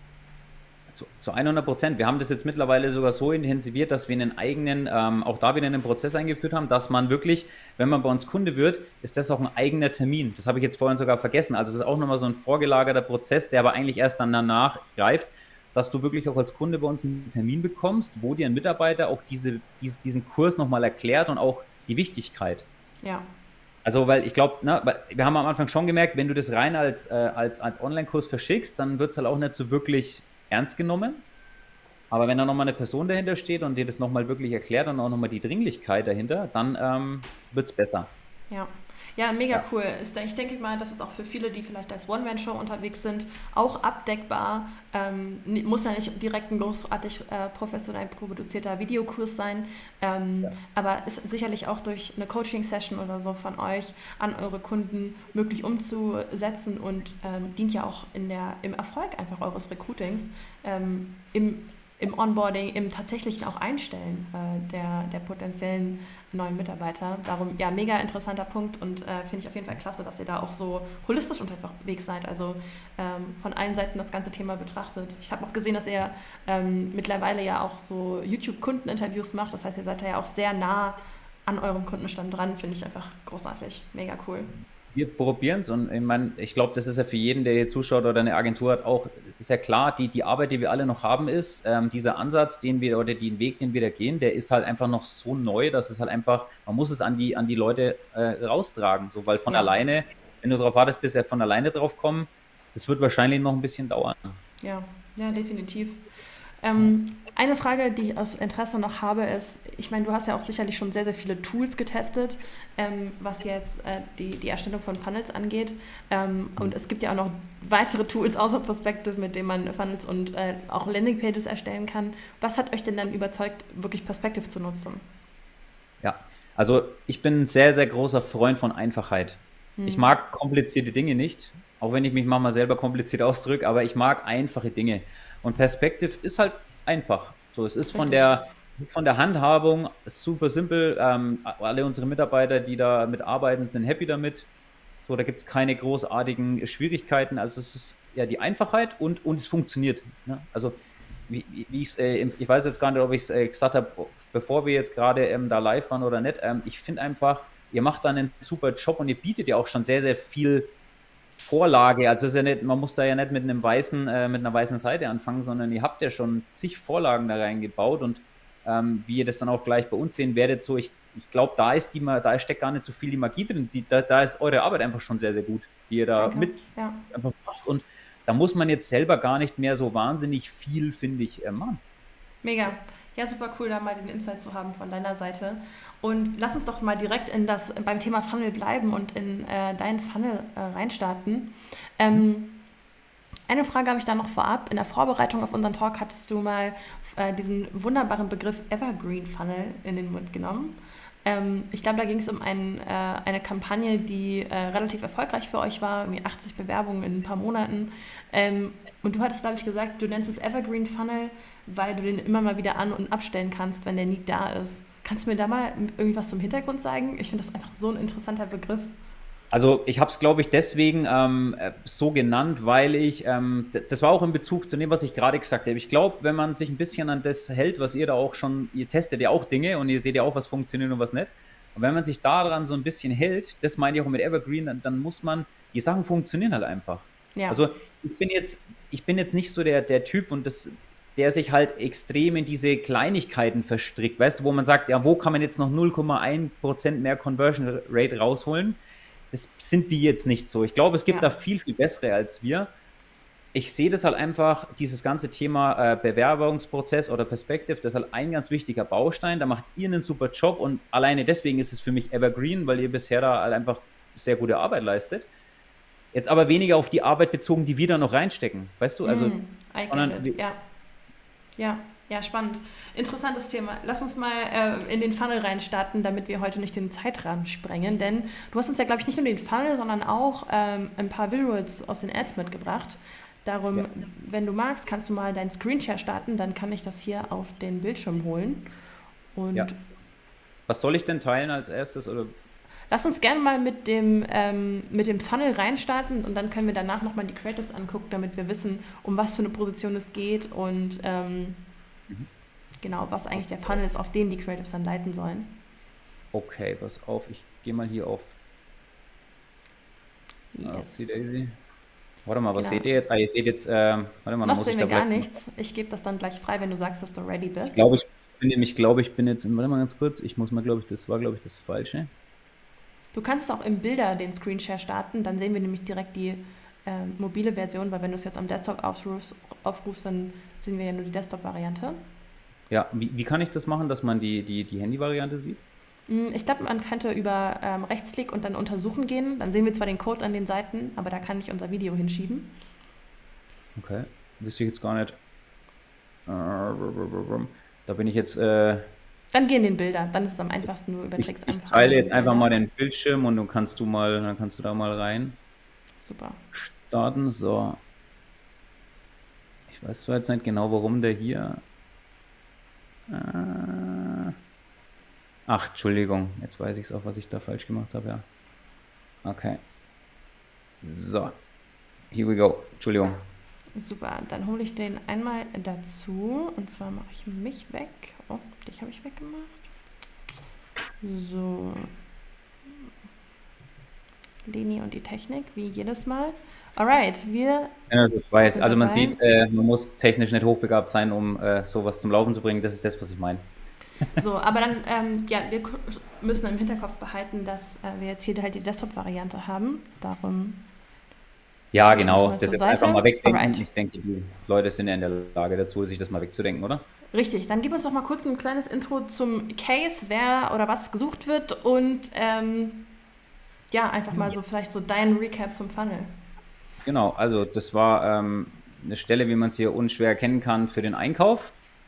S2: Zu 100%. Wir haben das jetzt mittlerweile sogar so intensiviert, dass wir einen eigenen, auch da wieder einen Prozess eingeführt haben, dass man wirklich, wenn man bei uns Kunde wird, ist das auch ein eigener Termin. Das habe ich jetzt vorhin sogar vergessen. Also das ist auch nochmal so ein vorgelagerter Prozess, der aber eigentlich erst dann danach greift, dass du wirklich auch als Kunde bei uns einen Termin bekommst, wo dir ein Mitarbeiter auch diesen Kurs nochmal erklärt und auch die Wichtigkeit.
S1: Ja,
S2: Also, weil ich glaube, wir haben am Anfang schon gemerkt, wenn du das rein als Online-Kurs verschickst, dann wird es halt auch nicht so wirklich ernst genommen. Aber wenn da nochmal eine Person dahinter steht und dir das nochmal wirklich erklärt und auch nochmal die Dringlichkeit dahinter, dann wird es besser.
S1: Ja. Ja, mega
S2: Ja.
S1: cool. Ich denke mal, das ist auch für viele, die vielleicht als One-Man-Show unterwegs sind, auch abdeckbar. Muss ja nicht direkt ein großartig professionell produzierter Videokurs sein, aber ist sicherlich auch durch eine Coaching-Session oder so von euch an eure Kunden möglich umzusetzen und dient ja auch im Erfolg einfach eures Recruitings, im Onboarding, im tatsächlichen auch Einstellen der potenziellen neuen Mitarbeiter. Darum, ja, mega interessanter Punkt und finde ich auf jeden Fall klasse, dass ihr da auch so holistisch unterwegs seid, also von allen Seiten das ganze Thema betrachtet. Ich habe auch gesehen, dass ihr mittlerweile ja auch so YouTube-Kundeninterviews macht, das heißt, ihr seid da ja auch sehr nah an eurem Kundenstamm dran, finde ich einfach großartig, mega cool.
S2: Wir probieren es und ich meine, ich glaube, das ist ja für jeden, der hier zuschaut oder eine Agentur hat, auch sehr klar, die Arbeit, die wir alle noch haben, ist, dieser Ansatz, den wir oder den Weg, den wir da gehen, der ist halt einfach noch so neu, dass es halt einfach, man muss es an die Leute raustragen, so, weil von
S1: Ja,
S2: alleine, wenn du darauf wartest, bis er von alleine drauf kommen, das wird wahrscheinlich noch ein bisschen dauern.
S1: ja, ja, definitiv.
S2: Ja.
S1: Eine Frage, die ich aus Interesse noch habe, ist, ich meine, du hast ja auch sicherlich schon sehr, sehr viele Tools getestet, was jetzt die Erstellung von Funnels angeht. Und es gibt ja auch noch weitere Tools außer Perspective, mit denen man Funnels und auch Landingpages erstellen kann. Was hat euch denn dann überzeugt, wirklich Perspective zu nutzen?
S2: Ja, also ich bin ein sehr, sehr großer Freund von Einfachheit. Ich
S1: Hm,
S2: mag komplizierte Dinge nicht, auch wenn ich mich manchmal selber kompliziert ausdrücke, aber ich mag einfache Dinge. Und Perspective ist halt einfach. So,
S1: richtig.
S2: es ist von der Handhabung super simpel. Alle unsere Mitarbeiter, die da mitarbeiten, sind happy damit. So, da gibt es keine großartigen Schwierigkeiten. Also es ist ja die Einfachheit und es funktioniert. Ne? Also wie ich weiß jetzt gar nicht, ob ich es gesagt habe, bevor wir jetzt gerade da live waren oder nicht. Ich finde einfach, ihr macht da einen super Job und ihr bietet ja auch schon sehr, sehr viel Vorlage. Also es ist ja nicht, man muss da ja nicht mit einer weißen Seite anfangen, sondern ihr habt ja schon zig Vorlagen da reingebaut und wie ihr das dann auch gleich bei uns sehen werdet, so ich glaube, da steckt gar nicht so viel die Magie drin. Da ist eure Arbeit einfach schon sehr, sehr gut, die ihr da
S1: Danke.
S2: mit
S1: Ja.
S2: einfach macht und da muss man jetzt selber gar nicht mehr so wahnsinnig viel, finde ich, machen.
S1: Mega. Ja, super cool, da mal den Insight zu haben von deiner Seite. Und lass uns doch mal direkt beim Thema Funnel bleiben und in deinen Funnel reinstarten. Ähm, eine Frage habe ich da noch vorab. In der Vorbereitung auf unseren Talk hattest du mal diesen wunderbaren Begriff Evergreen Funnel in den Mund genommen. Ich glaube, da ging es um eine Kampagne, die relativ erfolgreich für euch war, irgendwie 80 Bewerbungen in ein paar Monaten. Und du hattest, glaube ich, gesagt, du nennst es Evergreen Funnel, weil du den immer mal wieder an- und abstellen kannst, wenn der Need da ist. Kannst du mir da mal irgendwas zum Hintergrund sagen? Ich finde das einfach so ein interessanter Begriff.
S2: Also ich habe es, glaube ich, deswegen so genannt, weil das war auch in Bezug zu dem, was ich gerade gesagt habe. Ich glaube, wenn man sich ein bisschen an das hält, was ihr da auch schon, ihr testet ja auch Dinge und ihr seht ja auch, was funktioniert und was nicht. Und wenn man sich daran so ein bisschen hält, das meine ich auch mit Evergreen, dann muss man, die Sachen funktionieren halt einfach.
S1: Ja,
S2: Also ich bin jetzt nicht so der Typ der sich halt extrem in diese Kleinigkeiten verstrickt, weißt du, wo man sagt, ja, wo kann man jetzt noch 0,1% mehr Conversion Rate rausholen? Das sind wir jetzt nicht so. Ich glaube, es gibt
S1: ja,
S2: da viel, viel bessere als wir. Ich sehe das halt einfach, dieses ganze Thema Bewerbungsprozess oder Perspective, das ist halt ein ganz wichtiger Baustein. Da macht ihr einen super Job und alleine deswegen ist es für mich Evergreen, weil ihr bisher da halt einfach sehr gute Arbeit leistet. Jetzt aber weniger auf die Arbeit bezogen, die wir da noch reinstecken, weißt du? Also,
S1: I get
S2: sondern
S1: it. Ja, ja, ja, spannend. Interessantes Thema. Lass uns mal in den Funnel reinstarten, damit wir heute nicht den Zeitrahmen sprengen, denn du hast uns ja, glaube ich, nicht nur den Funnel, sondern auch ein paar Visuals aus den Ads mitgebracht. Darum,
S2: ja,
S1: wenn du magst, kannst du mal deinen Screenshare starten, dann kann ich das hier auf den Bildschirm holen. Und
S2: ja. Was soll ich denn teilen als erstes? Oder
S1: lass uns gerne mal mit dem Funnel reinstarten und dann können wir danach nochmal die Creatives angucken, damit wir wissen, um was für eine Position es geht und
S2: mhm.
S1: genau, was eigentlich der Funnel ist, auf den die Creatives dann leiten sollen.
S2: Okay, pass auf, ich gehe mal hier auf See
S1: Yes,
S2: Daisy. Warte mal, was
S1: genau.
S2: seht ihr jetzt? Ah, ihr seht jetzt, warte mal, dann
S1: Noch
S2: muss ich
S1: sehen wir
S2: da
S1: gar
S2: vielleicht.
S1: nichts. Ich gebe das dann gleich frei, wenn du sagst, dass du ready
S2: Ich
S1: bist.
S2: glaube, ich bin jetzt, warte mal ganz kurz, ich muss mal, glaube ich, das war, glaube ich, das Falsche.
S1: Du kannst es auch im Bilder den Screenshare starten, dann sehen wir nämlich direkt die mobile Version, weil wenn du es jetzt am Desktop aufrufst, dann sehen wir ja nur die Desktop-Variante.
S2: Ja, wie kann ich das machen, dass man die Handy-Variante sieht?
S1: Ich glaube, man könnte über Rechtsklick und dann untersuchen gehen. Dann sehen wir zwar den Code an den Seiten, aber da kann ich unser Video hinschieben.
S2: Okay, wüsste ich jetzt gar nicht. Da bin ich jetzt.
S1: Dann geh in den Bilder, dann ist es am einfachsten, du überträgst
S2: Ich teile jetzt einfach mal den Bildschirm und dann kannst du da mal rein.
S1: Super.
S2: Starten, so. Ich weiß zwar jetzt nicht genau, warum der hier. Ach, Entschuldigung, jetzt weiß ich es auch, was ich da falsch gemacht habe, ja. Okay. So. Here we go. Entschuldigung.
S1: Super, dann hole ich den einmal dazu. Und zwar mache ich mich weg. Oh, dich habe ich weggemacht. So. Leni und die Technik, wie jedes Mal. Alright, wir.
S2: Ja, ich weiß. Also man sieht, man muss technisch nicht hochbegabt sein, um sowas zum Laufen zu bringen. Das ist das, was ich meine.
S1: So, aber dann, ja, wir müssen im Hinterkopf behalten, dass wir jetzt hier halt die Desktop-Variante haben. Darum.
S2: Ja, genau. Das jetzt einfach mal wegdenken.
S1: Alright.
S2: Ich denke, die Leute sind ja in der Lage dazu, sich das mal wegzudenken, oder?
S1: Richtig, dann gib uns doch mal kurz ein kleines Intro zum Case, wer oder was gesucht wird und ja, einfach mal so vielleicht so dein Recap zum Funnel.
S2: Genau, also das war eine Stelle, wie man es hier unschwer erkennen kann, für den Einkauf.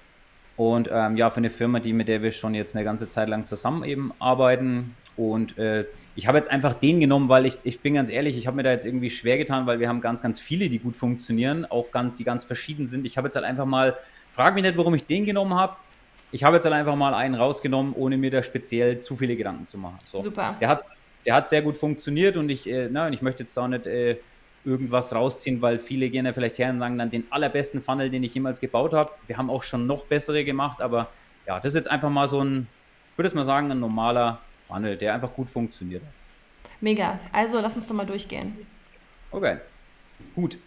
S2: Und ja, für eine Firma, mit der wir schon jetzt eine ganze Zeit lang zusammen eben arbeiten. Und ich habe jetzt einfach den genommen, weil ich bin ganz ehrlich, ich habe mir da jetzt irgendwie schwer getan, weil wir haben ganz, ganz viele, die gut funktionieren, auch die ganz verschieden sind. Ich habe jetzt halt einfach mal, frag mich nicht, warum ich den genommen habe. Ich habe jetzt halt einfach mal einen rausgenommen, ohne mir da speziell zu viele Gedanken zu machen. So.
S1: Super.
S2: Der hat sehr gut funktioniert und ich möchte jetzt auch nicht irgendwas rausziehen, weil viele gehen ja vielleicht her und sagen dann den allerbesten Funnel, den ich jemals gebaut habe. Wir haben auch schon noch bessere gemacht, aber ja, das ist jetzt einfach mal so ein, ich würde jetzt mal sagen, ein normaler Funnel, der einfach gut funktioniert.
S1: Mega. Also lass uns doch mal durchgehen.
S2: Okay, gut.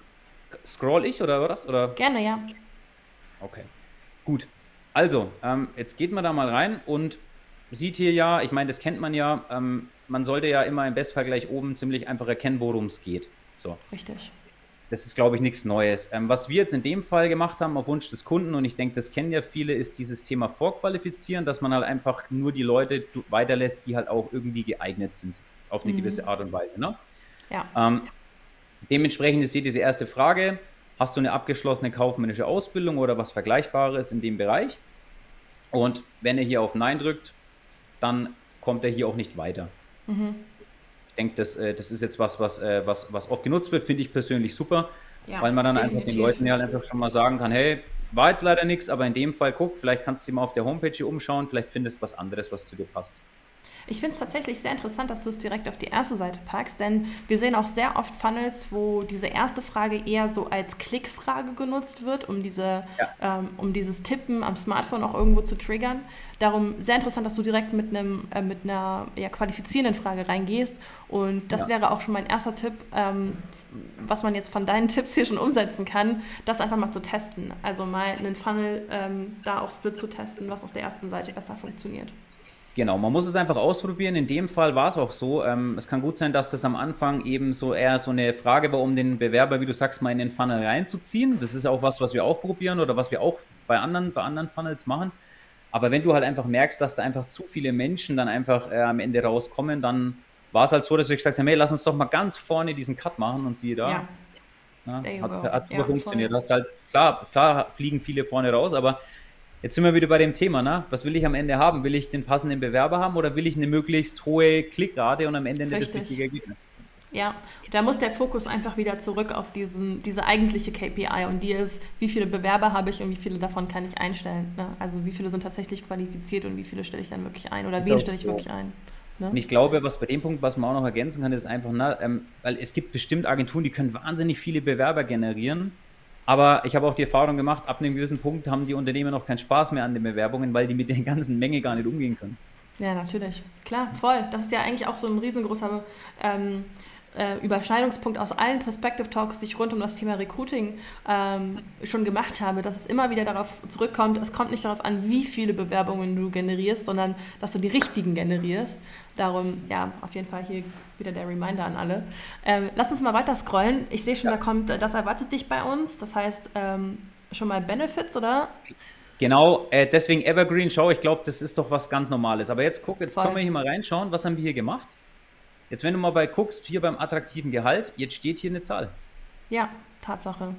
S2: Scroll ich oder was? Oder?
S1: Gerne, ja.
S2: Okay, gut. Also, jetzt geht man da mal rein und sieht hier ja, ich meine, das kennt man ja, man sollte ja immer im Bestfall gleich oben ziemlich einfach erkennen, worum es geht. So.
S1: Richtig.
S2: Das ist, glaube ich, nichts Neues. Was wir jetzt in dem Fall gemacht haben, auf Wunsch des Kunden, und ich denke, das kennen ja viele, ist dieses Thema Vorqualifizieren, dass man halt einfach nur die Leute weiterlässt, die halt auch irgendwie geeignet sind, auf eine gewisse Art und Weise. Ne?
S1: Ja.
S2: Dementsprechend ist hier diese erste Frage: Hast du eine abgeschlossene kaufmännische Ausbildung oder was Vergleichbares in dem Bereich? Und wenn er hier auf Nein drückt, dann kommt er hier auch nicht weiter. Ich denke, das ist jetzt was oft genutzt wird, finde ich persönlich super,
S1: Ja,
S2: weil man dann
S1: definitiv.
S2: einfach den Leuten ja einfach schon mal sagen kann, hey, war jetzt leider nichts, aber in dem Fall guck, vielleicht kannst du dich mal auf der Homepage hier umschauen, vielleicht findest du was anderes, was zu dir passt.
S1: Ich finde es tatsächlich sehr interessant, dass du es direkt auf die erste Seite packst, denn wir sehen auch sehr oft Funnels, wo diese erste Frage eher so als Klickfrage genutzt wird, um dieses Tippen am Smartphone auch irgendwo zu triggern. Darum sehr interessant, dass du direkt mit einer qualifizierenden Frage reingehst. Und das wäre auch schon mein erster Tipp, was man jetzt von deinen Tipps hier schon umsetzen kann, das einfach mal zu testen. Also mal einen Funnel da auch Split zu testen, was auf der ersten Seite besser funktioniert.
S2: Genau, man muss es einfach ausprobieren. In dem Fall war es auch so. Es kann gut sein, dass das am Anfang eben so eher so eine Frage war, um den Bewerber, wie du sagst, mal in den Funnel reinzuziehen. Das ist auch was wir auch probieren oder was wir auch bei anderen Funnels machen. Aber wenn du halt einfach merkst, dass da einfach zu viele Menschen dann einfach am Ende rauskommen, dann war es halt so, dass wir gesagt haben, hey, lass uns doch mal ganz vorne diesen Cut machen, und siehe da.
S1: Ja.
S2: Hat super funktioniert. Hast halt, klar fliegen viele vorne raus, aber jetzt sind wir wieder bei dem Thema, ne? Was will ich am Ende haben? Will ich den passenden Bewerber haben oder will ich eine möglichst hohe Klickrate und am Ende das richtige Ergebnis?
S1: Ja, da muss der Fokus einfach wieder zurück auf diese eigentliche KPI, und die ist, wie viele Bewerber habe ich und wie viele davon kann ich einstellen. Ne? Also wie viele sind tatsächlich qualifiziert und wie viele stelle ich dann wirklich ein oder wen stelle ich wirklich ein. Ne?
S2: Und ich glaube, was bei dem Punkt, was man auch noch ergänzen kann, ist einfach, weil es gibt bestimmt Agenturen, die können wahnsinnig viele Bewerber generieren. Aber ich habe auch die Erfahrung gemacht, ab einem gewissen Punkt haben die Unternehmen noch keinen Spaß mehr an den Bewerbungen, weil die mit der ganzen Menge gar nicht umgehen können.
S1: Ja, natürlich. Klar, voll. Das ist ja eigentlich auch so ein riesengroßer Überschneidungspunkt aus allen Perspective Talks, die ich rund um das Thema Recruiting schon gemacht habe, dass es immer wieder darauf zurückkommt, es kommt nicht darauf an, wie viele Bewerbungen du generierst, sondern dass du die richtigen generierst. Darum, ja, auf jeden Fall hier wieder der Reminder an alle. Lass uns mal weiter scrollen. Ich sehe schon, da kommt, das erwartet dich bei uns. Das heißt, schon mal Benefits, oder?
S2: Genau, deswegen Evergreen, schau, ich glaube, das ist doch was ganz Normales. Aber jetzt guck, jetzt
S1: Voll.
S2: können wir hier mal reinschauen, was haben wir hier gemacht? Jetzt, wenn du mal guckst, hier beim attraktiven Gehalt, jetzt steht hier eine Zahl.
S1: Ja, Tatsache.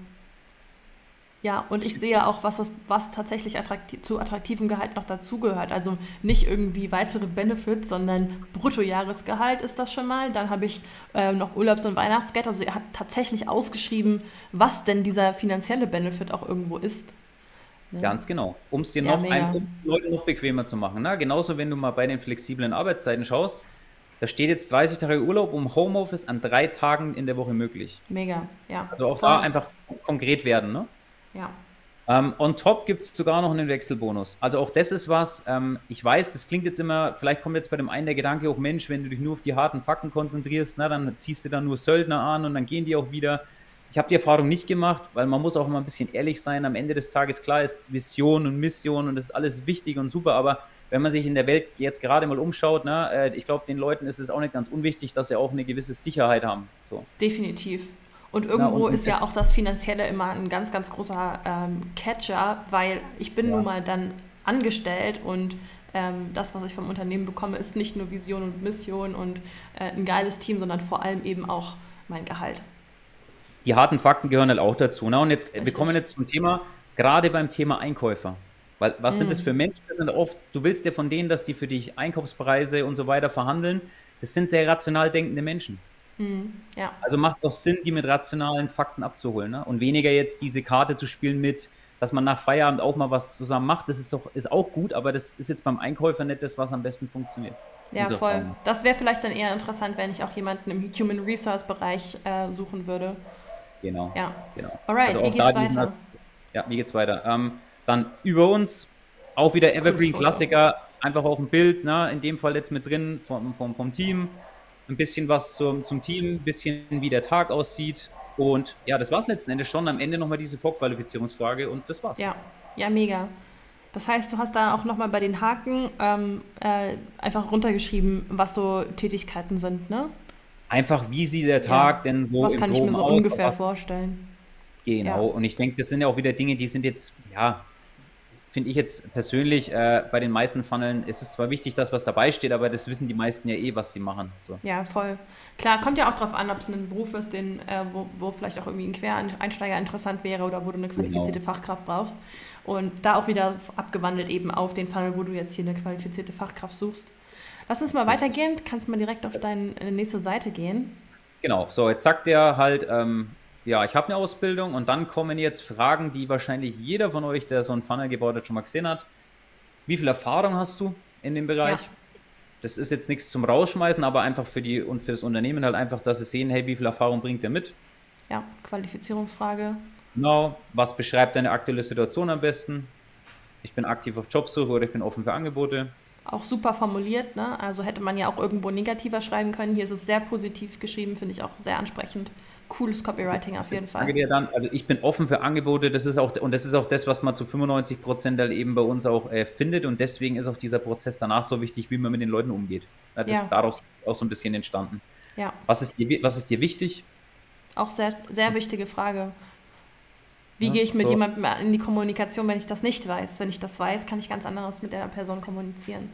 S1: Ja, und ich sehe auch, was tatsächlich zu attraktivem Gehalt noch dazugehört. Also nicht irgendwie weitere Benefits, sondern Bruttojahresgehalt ist das schon mal. Dann habe ich noch Urlaubs- und Weihnachtsgeld. Also ihr habt tatsächlich ausgeschrieben, was denn dieser finanzielle Benefit auch irgendwo ist. Ne?
S2: Ganz genau, um es dir
S1: Ja,
S2: um
S1: mega.
S2: die Leute noch bequemer zu machen. Ne? Genauso, wenn du mal bei den flexiblen Arbeitszeiten schaust, da steht jetzt 30 Tage Urlaub um Homeoffice an 3 Tagen in der Woche möglich.
S1: Mega, ja.
S2: Also auch
S1: Voll.
S2: da einfach konkret werden. Ne?
S1: Ja,
S2: On top gibt es sogar noch einen Wechselbonus. Also auch das ist was, ich weiß, das klingt jetzt immer, vielleicht kommt jetzt bei dem einen der Gedanke auch, Mensch, wenn du dich nur auf die harten Fakten konzentrierst, na, dann ziehst du dann nur Söldner an und dann gehen die auch wieder. Ich habe die Erfahrung nicht gemacht, weil man muss auch immer ein bisschen ehrlich sein. Am Ende des Tages, klar, ist Vision und Mission und das ist alles wichtig und super, aber wenn man sich in der Welt jetzt gerade mal umschaut, ne, ich glaube, den Leuten ist es auch nicht ganz unwichtig, dass sie auch eine gewisse Sicherheit haben. So.
S1: definitiv. Und
S2: Na,
S1: irgendwo ist ja auch das Finanzielle immer ein ganz, ganz großer Catcher, weil ich bin nun
S2: ja.
S1: mal dann angestellt und das, was ich vom Unternehmen bekomme, ist nicht nur Vision und Mission und ein geiles Team, sondern vor allem eben auch mein Gehalt.
S2: Die harten Fakten gehören halt auch dazu. Ne? Und jetzt, wir
S1: Richtig.
S2: kommen jetzt zum Thema, gerade beim Thema Einkäufer. Weil was sind das für Menschen? Das sind oft, du willst ja von denen, dass die für dich Einkaufspreise und so weiter verhandeln. Das sind sehr rational denkende Menschen.
S1: Ja,
S2: Also macht es auch Sinn, die mit rationalen Fakten abzuholen. Ne? Und weniger jetzt diese Karte zu spielen mit, dass man nach Feierabend auch mal was zusammen macht. Das ist auch gut, aber das ist jetzt beim Einkäufer nicht das, was am besten funktioniert.
S1: ja,
S2: Unsere
S1: voll.
S2: Erfahrung.
S1: Das wäre vielleicht dann eher interessant, wenn ich auch jemanden im Human Resource Bereich suchen würde.
S2: Genau,
S1: Ja.
S2: genau.
S1: Alright,
S2: Also
S1: wie
S2: auch da
S1: geht's
S2: diesen
S1: weiter?
S2: Aspekt. Ja, wie geht's weiter? Dann über uns auch wieder
S1: Cooles
S2: Evergreen
S1: Foto.
S2: Klassiker, einfach auch ein Bild, ne? In dem Fall jetzt mit drin vom Team, ein bisschen was zum Team, ein bisschen wie der Tag aussieht und ja, das war's letzten Endes schon. Am Ende nochmal diese Vorqualifizierungsfrage und das war's.
S1: Ja, ja, mega. Das heißt, du hast da auch nochmal bei den Haken einfach runtergeschrieben, was so Tätigkeiten sind, ne?
S2: Einfach, wie sieht der
S1: Ja.
S2: Tag denn so
S1: Was
S2: im
S1: kann ich mir
S2: Groben
S1: so
S2: aus?
S1: ungefähr vorstellen?
S2: Genau,
S1: Ja,
S2: und ich denke, das sind ja auch wieder Dinge, die sind jetzt, ja, finde ich jetzt persönlich, bei den meisten Funneln ist es zwar wichtig, dass was dabei steht, aber das wissen die meisten ja eh, was sie machen. So.
S1: ja, voll. Klar, kommt ja auch drauf an, ob es ein Beruf ist, wo vielleicht auch irgendwie ein Quereinsteiger interessant wäre oder wo du eine qualifizierte
S2: Genau.
S1: Fachkraft brauchst. Und da auch wieder abgewandelt eben auf den Funnel, wo du jetzt hier eine qualifizierte Fachkraft suchst. Lass uns mal
S2: Richtig.
S1: weitergehen. Kannst mal direkt auf deine nächste Seite gehen.
S2: Genau, so jetzt sagt er halt, ja, ich habe eine Ausbildung und dann kommen jetzt Fragen, die wahrscheinlich jeder von euch, der so einen Funnel gebaut hat, schon mal gesehen hat. Wie viel Erfahrung hast du in dem
S1: Ja,
S2: Bereich? Das ist jetzt nichts zum Rausschmeißen, aber einfach für die und für das Unternehmen halt einfach, dass sie sehen, hey, wie viel Erfahrung bringt der mit?
S1: ja, Qualifizierungsfrage.
S2: Genau, was beschreibt deine aktuelle Situation am besten? Ich bin aktiv auf Jobsuche oder ich bin offen für Angebote.
S1: Auch super formuliert, ne? Also hätte man ja auch irgendwo negativer schreiben können. Hier ist es sehr positiv geschrieben, finde ich auch sehr ansprechend. Cooles Copywriting auf jeden
S2: Sage
S1: Fall.
S2: dir dann, also ich bin offen für Angebote, das ist auch, und das ist auch das, was man zu 95% halt eben bei uns auch findet und deswegen ist auch dieser Prozess danach so wichtig, wie man mit den Leuten umgeht. Ja, das ist
S1: Ja,
S2: daraus auch so ein bisschen entstanden.
S1: ja,
S2: Was ist dir wichtig?
S1: auch sehr, sehr wichtige Frage. Wie
S2: Ja,
S1: gehe ich mit
S2: so.
S1: jemandem in die Kommunikation, wenn ich das nicht weiß? Wenn ich das weiß, kann ich ganz anderes mit der Person kommunizieren.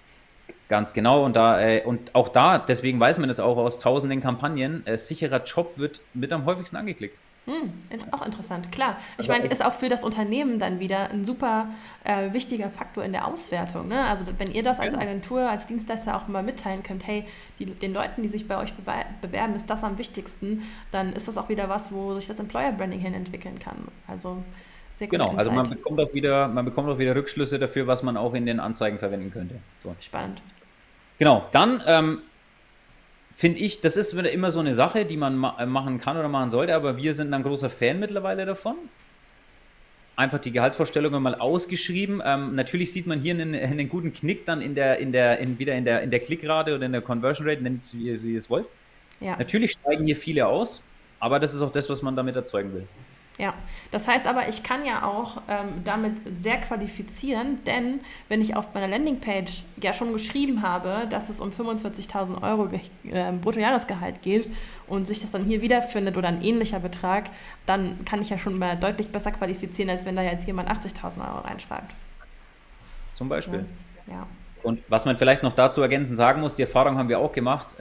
S2: Ganz genau, und auch da, deswegen weiß man das auch aus tausenden Kampagnen, sicherer Job wird mit am häufigsten angeklickt.
S1: Auch interessant, klar. Ich
S2: Also
S1: meine,
S2: es,
S1: ist auch für das Unternehmen dann wieder ein super wichtiger Faktor in der Auswertung. Ne? Also wenn ihr das als
S2: genau,
S1: Agentur, als Dienstleister auch mal mitteilen könnt, hey, den Leuten, die sich bei euch bewerben, ist das am wichtigsten, dann ist das auch wieder was, wo sich das Employer Branding hin entwickeln kann. Also sehr guter
S2: genau, also
S1: Insight.
S2: man bekommt auch wieder Rückschlüsse dafür, was man auch in den Anzeigen verwenden könnte. So.
S1: Spannend.
S2: Genau, dann finde ich, das ist wieder immer so eine Sache, die man machen kann oder machen sollte, aber wir sind ein großer Fan mittlerweile davon. Einfach die Gehaltsvorstellungen mal ausgeschrieben. Natürlich sieht man hier einen guten Knick dann wieder in der Klickrate oder in der Conversion Rate, nennt es wie ihr es wollt.
S1: Ja.
S2: Natürlich steigen hier viele aus, aber das ist auch das, was man damit erzeugen will.
S1: Ja, das heißt aber, ich kann ja auch damit sehr qualifizieren, denn wenn ich auf meiner Landingpage ja schon geschrieben habe, dass es um 45.000 Euro Bruttojahresgehalt geht und sich das dann hier wiederfindet oder ein ähnlicher Betrag, dann kann ich ja schon mal deutlich besser qualifizieren, als wenn da jetzt jemand 80.000 Euro reinschreibt.
S2: Zum
S1: Ja,
S2: Beispiel.
S1: ja.
S2: Und was man vielleicht noch dazu ergänzend sagen muss, die Erfahrung haben wir auch gemacht,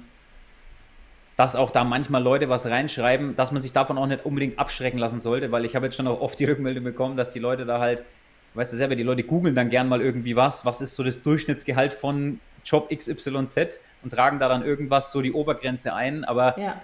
S2: dass auch da manchmal Leute was reinschreiben, dass man sich davon auch nicht unbedingt abschrecken lassen sollte, weil ich habe jetzt schon auch oft die Rückmeldung bekommen, dass die Leute da halt, weißt du selber, die Leute googeln dann gern mal irgendwie was ist so das Durchschnittsgehalt von Job XYZ und tragen da dann irgendwas so die Obergrenze ein, aber
S1: Ja.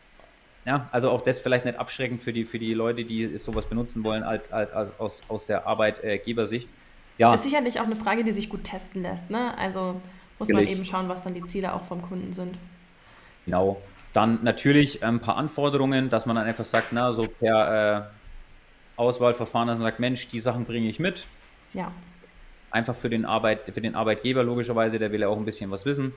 S2: ja, also auch das vielleicht nicht abschreckend für die Leute, die sowas benutzen wollen als aus der Arbeitgebersicht.
S1: Ist
S2: Ja,
S1: sicherlich auch eine Frage, die sich gut testen lässt, ne? Also muss man eben
S2: natürlich,
S1: schauen, was dann die Ziele auch vom Kunden sind.
S2: genau. Dann natürlich ein paar Anforderungen, dass man dann einfach sagt, na, so per Auswahlverfahren, dass man sagt, Mensch, die Sachen bringe ich mit.
S1: Ja,
S2: Einfach für den Arbeitgeber logischerweise, der will ja auch ein bisschen was wissen.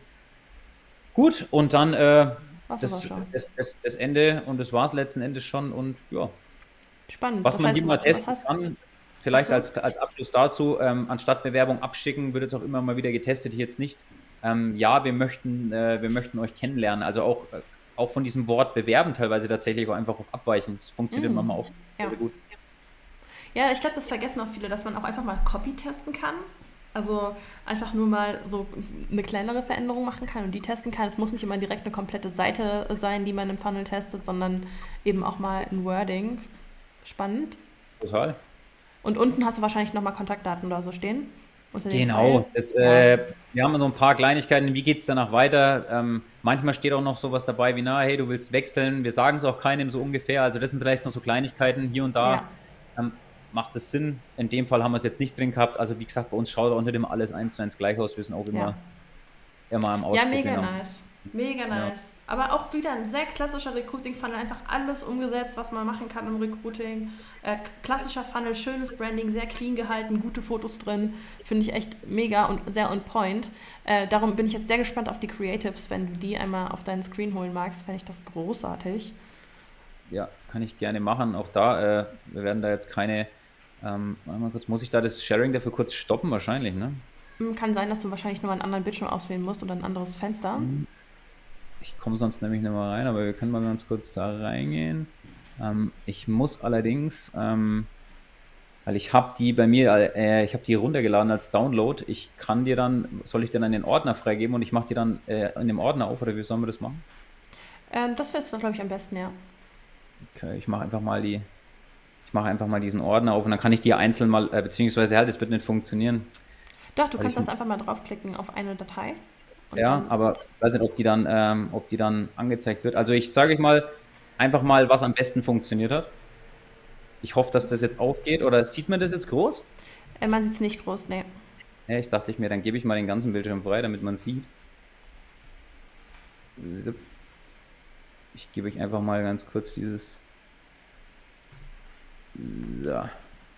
S2: Gut, und dann
S1: was aber schon.
S2: das Ende und das war es letzten Endes schon. Und ja,
S1: Spannend.
S2: was
S1: Das
S2: man
S1: heißt,
S2: hier mal
S1: was
S2: testen
S1: hast
S2: kann,
S1: Ach
S2: vielleicht
S1: so?
S2: als Abschluss dazu, anstatt Bewerbung abschicken, wird jetzt auch immer mal wieder getestet, hier jetzt nicht. Ja, wir möchten euch kennenlernen. Also auch von diesem Wort bewerben teilweise tatsächlich auch einfach auf abweichen. Das funktioniert
S1: Mm,
S2: manchmal auch sehr,
S1: ja.
S2: sehr gut.
S1: Ja, ich glaube, das vergessen auch viele, dass man auch einfach mal Copy testen kann. Also einfach nur mal so eine kleinere Veränderung machen kann und die testen kann. Es muss nicht immer direkt eine komplette Seite sein, die man im Funnel testet, sondern eben auch mal ein Wording. Spannend.
S2: Total.
S1: Und unten hast du wahrscheinlich nochmal Kontaktdaten oder so stehen unter dem Pfeil.
S2: Genau,
S1: Ja,
S2: wir haben so ein paar Kleinigkeiten. Wie geht es danach weiter? Manchmal steht auch noch sowas dabei wie, na, hey, du willst wechseln. Wir sagen es auch keinem so ungefähr. Also das sind vielleicht noch so Kleinigkeiten hier und
S1: ja,
S2: da. Macht es Sinn? In dem Fall haben wir es jetzt nicht drin gehabt. Also wie gesagt, bei uns schaut auch nicht immer alles eins zu eins gleich aus. Wir sind auch
S1: ja.
S2: immer am
S1: Ja,
S2: Ausprobieren.
S1: mega nice. Mega
S2: Ja,
S1: nice. Aber auch wieder ein sehr klassischer Recruiting-Funnel, einfach alles umgesetzt, was man machen kann im Recruiting. Klassischer Funnel, schönes Branding, sehr clean gehalten, gute Fotos drin. Finde ich echt mega und sehr on point. Darum bin ich jetzt sehr gespannt auf die Creatives. Wenn du die einmal auf deinen Screen holen magst, fände ich das großartig.
S2: ja, kann ich gerne machen. Auch da, wir werden da jetzt keine, warte mal kurz, muss ich da das Sharing dafür kurz stoppen? Wahrscheinlich, ne?
S1: Kann sein, dass du wahrscheinlich nur einen anderen Bildschirm auswählen musst oder ein anderes Fenster.
S2: Ich komme sonst nämlich nicht mehr rein, aber wir können mal ganz kurz da reingehen. Ich muss allerdings, weil ich habe die bei mir, ich habe die runtergeladen als Download. Soll ich dir dann den Ordner freigeben und ich mache die dann in dem Ordner auf oder wie sollen wir das machen?
S1: Das wär's doch, glaube ich, am besten, ja.
S2: Okay, ich mache einfach mal diesen Ordner auf und dann kann ich die einzeln mal, beziehungsweise halt, das wird nicht funktionieren,
S1: Doch, du
S2: weil
S1: kannst
S2: ich,
S1: das einfach mal draufklicken auf eine Datei und
S2: ja,
S1: dann,
S2: aber ich weiß nicht, ob die dann angezeigt wird. Also ich sage euch mal einfach mal, was am besten funktioniert hat. Ich hoffe, dass das jetzt aufgeht. Oder sieht man das jetzt groß?
S1: man sieht es nicht groß, nee.
S2: Ja, ich dachte mir, dann gebe ich mal den ganzen Bildschirm frei, damit man sieht. Zip. Ich gebe euch einfach mal ganz kurz dieses. So.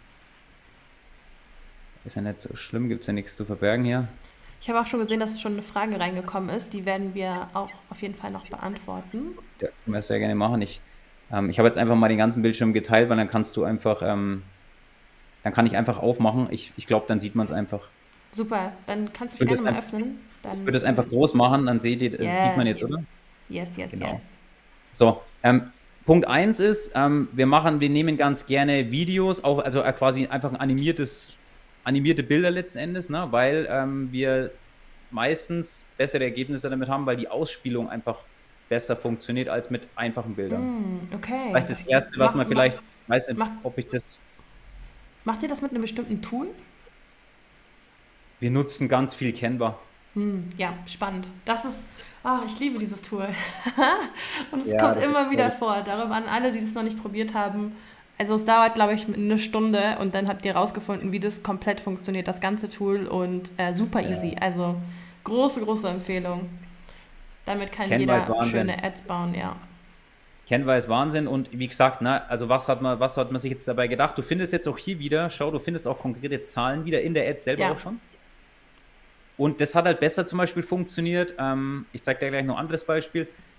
S2: Ist ja nicht so schlimm, gibt es ja nichts zu verbergen hier.
S1: Ich habe auch schon gesehen, dass schon eine Frage reingekommen ist. Die werden wir auch auf jeden Fall noch beantworten.
S2: Ja, können wir sehr gerne machen. Ich habe jetzt einfach mal den ganzen Bildschirm geteilt, weil dann kannst du einfach, dann kann ich einfach aufmachen. Ich glaube, dann sieht man es einfach.
S1: Super, dann kannst du
S2: Ich
S1: es
S2: würde
S1: gerne
S2: das,
S1: mal
S2: einfach,
S1: öffnen.
S2: ich
S1: Dann,
S2: würde das einfach groß machen, dann sieht man jetzt,
S1: yes,
S2: oder?
S1: yes, yes,
S2: Genau.
S1: yes.
S2: So, Punkt eins ist, wir nehmen ganz gerne Videos, auch, also quasi einfach animierte Bilder letzten Endes, ne, weil wir meistens bessere Ergebnisse damit haben, weil die Ausspielung einfach besser funktioniert als mit einfachen Bildern.
S1: Okay.
S2: Vielleicht das Erste, was
S1: Mach,
S2: man
S1: mach,
S2: vielleicht, weiß nicht,
S1: mach,
S2: ob ich das,
S1: macht ihr das mit einem bestimmten Tool?
S2: wir nutzen ganz viel Canva.
S1: Ja, spannend. Ich liebe dieses Tool. Und es
S2: Ja,
S1: kommt
S2: das ist
S1: immer wieder
S2: toll.
S1: vor. Darum an alle, die es noch nicht probiert haben. Also es dauert, glaube ich, eine Stunde und dann habt ihr rausgefunden, wie das komplett funktioniert, das ganze Tool und super easy.
S2: Ja.
S1: Also große, große Empfehlung. Damit kann
S2: Canva ist
S1: jeder
S2: Wahnsinn.
S1: schöne Ads bauen, ja.
S2: Canva ist Wahnsinn und wie gesagt, ne, also was hat man sich jetzt dabei gedacht? Du findest jetzt auch hier wieder, schau, du findest auch konkrete Zahlen wieder in der Ad selber
S1: Ja,
S2: auch schon. Und das hat halt besser zum Beispiel funktioniert. Ich zeige dir gleich noch ein anderes Beispiel.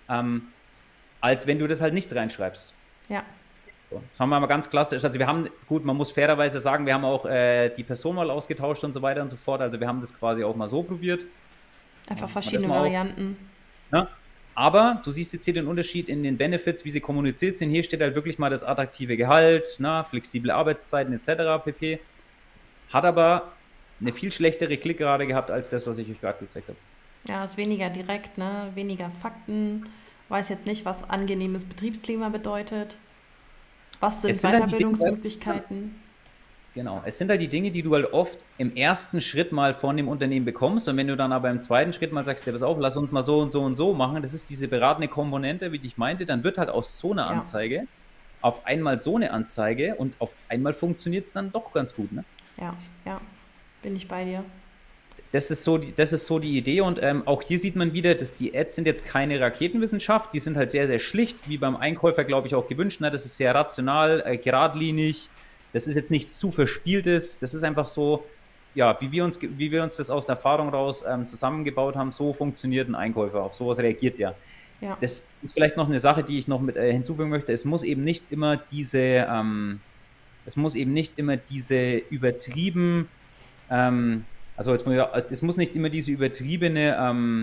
S2: als wenn du das halt nicht reinschreibst.
S1: Ja.
S2: So, das haben wir mal ganz klassisch. Also wir haben, gut, man muss fairerweise sagen, wir haben auch die Person mal ausgetauscht und so weiter und so fort. Also wir haben das quasi auch mal so probiert.
S1: Einfach verschiedene Varianten.
S2: Ne? Aber du siehst jetzt hier den Unterschied in den Benefits, wie sie kommuniziert sind. Hier steht halt wirklich mal das attraktive Gehalt, ne? Flexible Arbeitszeiten etc. pp. Hat aber eine viel schlechtere Klickrate gehabt als das, was ich euch gerade gezeigt habe.
S1: Ja, ist weniger direkt, ne? Weniger Fakten. Weiß jetzt nicht, was angenehmes Betriebsklima bedeutet. Was sind Weiterbildungsmöglichkeiten?
S2: Genau, es sind halt die Dinge, die du halt oft im ersten Schritt mal von dem Unternehmen bekommst, und wenn du dann aber im zweiten Schritt mal sagst, ja, pass auf, lass uns mal so und so und so machen, das ist diese beratende Komponente, wie ich meinte, dann wird halt aus so einer Anzeige auf einmal so eine Anzeige, und auf einmal funktioniert es dann doch ganz gut, ne?
S1: Ja, bin ich bei dir.
S2: Das ist so die Idee, und auch hier sieht man wieder, dass die Ads sind jetzt keine Raketenwissenschaft, die sind halt sehr, sehr schlicht, wie beim Einkäufer, glaube ich, auch gewünscht, ne? Das ist sehr rational, geradlinig, das ist jetzt nichts zu Verspieltes, das ist einfach so, ja, wie wir uns das aus der Erfahrung raus zusammengebaut haben, so funktioniert ein Einkäufer, auf sowas reagiert der.
S1: Ja.
S2: Das ist vielleicht noch eine Sache, die ich noch mit hinzufügen möchte, es muss eben nicht immer diese übertrieben, es muss nicht immer diese übertriebene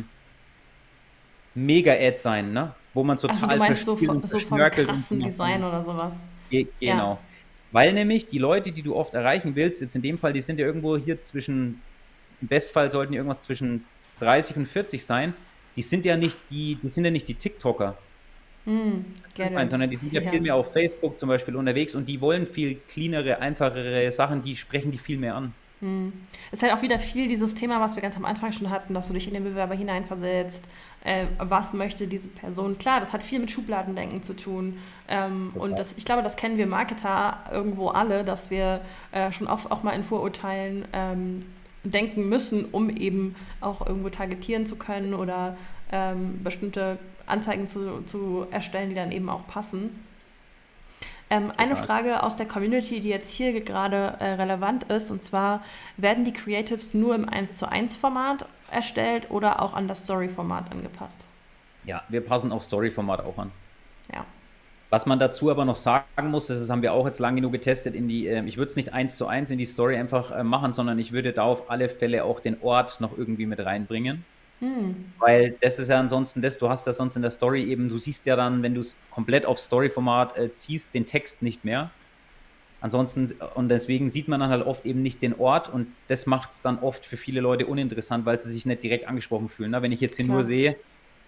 S2: Mega-Ad sein, ne? Wo man total
S1: du meinst so vom krassen Design oder sowas.
S2: Genau. Ja. Weil nämlich die Leute, die du oft erreichen willst, jetzt in dem Fall, die sind ja irgendwo hier im Bestfall sollten die irgendwas zwischen 30 und 40 sein, die sind ja nicht die TikToker. Sondern die sind ja viel mehr auf Facebook zum Beispiel unterwegs, und die wollen viel cleanere, einfachere Sachen, die sprechen die viel mehr an.
S1: Es ist halt auch wieder viel dieses Thema, was wir ganz am Anfang schon hatten, dass du dich in den Bewerber hineinversetzt. Was möchte diese Person? Klar, das hat viel mit Schubladendenken zu tun. Und ich glaube, das kennen wir Marketer irgendwo alle, dass wir schon oft auch mal in Vorurteilen denken müssen, um eben auch irgendwo targetieren zu können oder bestimmte Anzeigen zu erstellen, die dann eben auch passen. Eine Frage aus der Community, die jetzt hier gerade relevant ist, und zwar, werden die Creatives nur im 1:1 Format erstellt oder auch an das Story-Format angepasst?
S2: Ja, wir passen auf Story-Format auch an.
S1: Ja.
S2: Was man dazu aber noch sagen muss, das haben wir auch jetzt lang genug getestet, ich würde es nicht 1:1 in die Story einfach machen, sondern ich würde da auf alle Fälle auch den Ort noch irgendwie mit reinbringen. Weil das ist ja ansonsten du hast das sonst in der Story eben, du siehst ja dann, wenn du es komplett auf Story-Format ziehst, den Text nicht mehr. Ansonsten, und deswegen sieht man dann halt oft eben nicht den Ort, und das macht es dann oft für viele Leute uninteressant, weil sie sich nicht direkt angesprochen fühlen. Ne? Wenn ich jetzt hier nur sehe,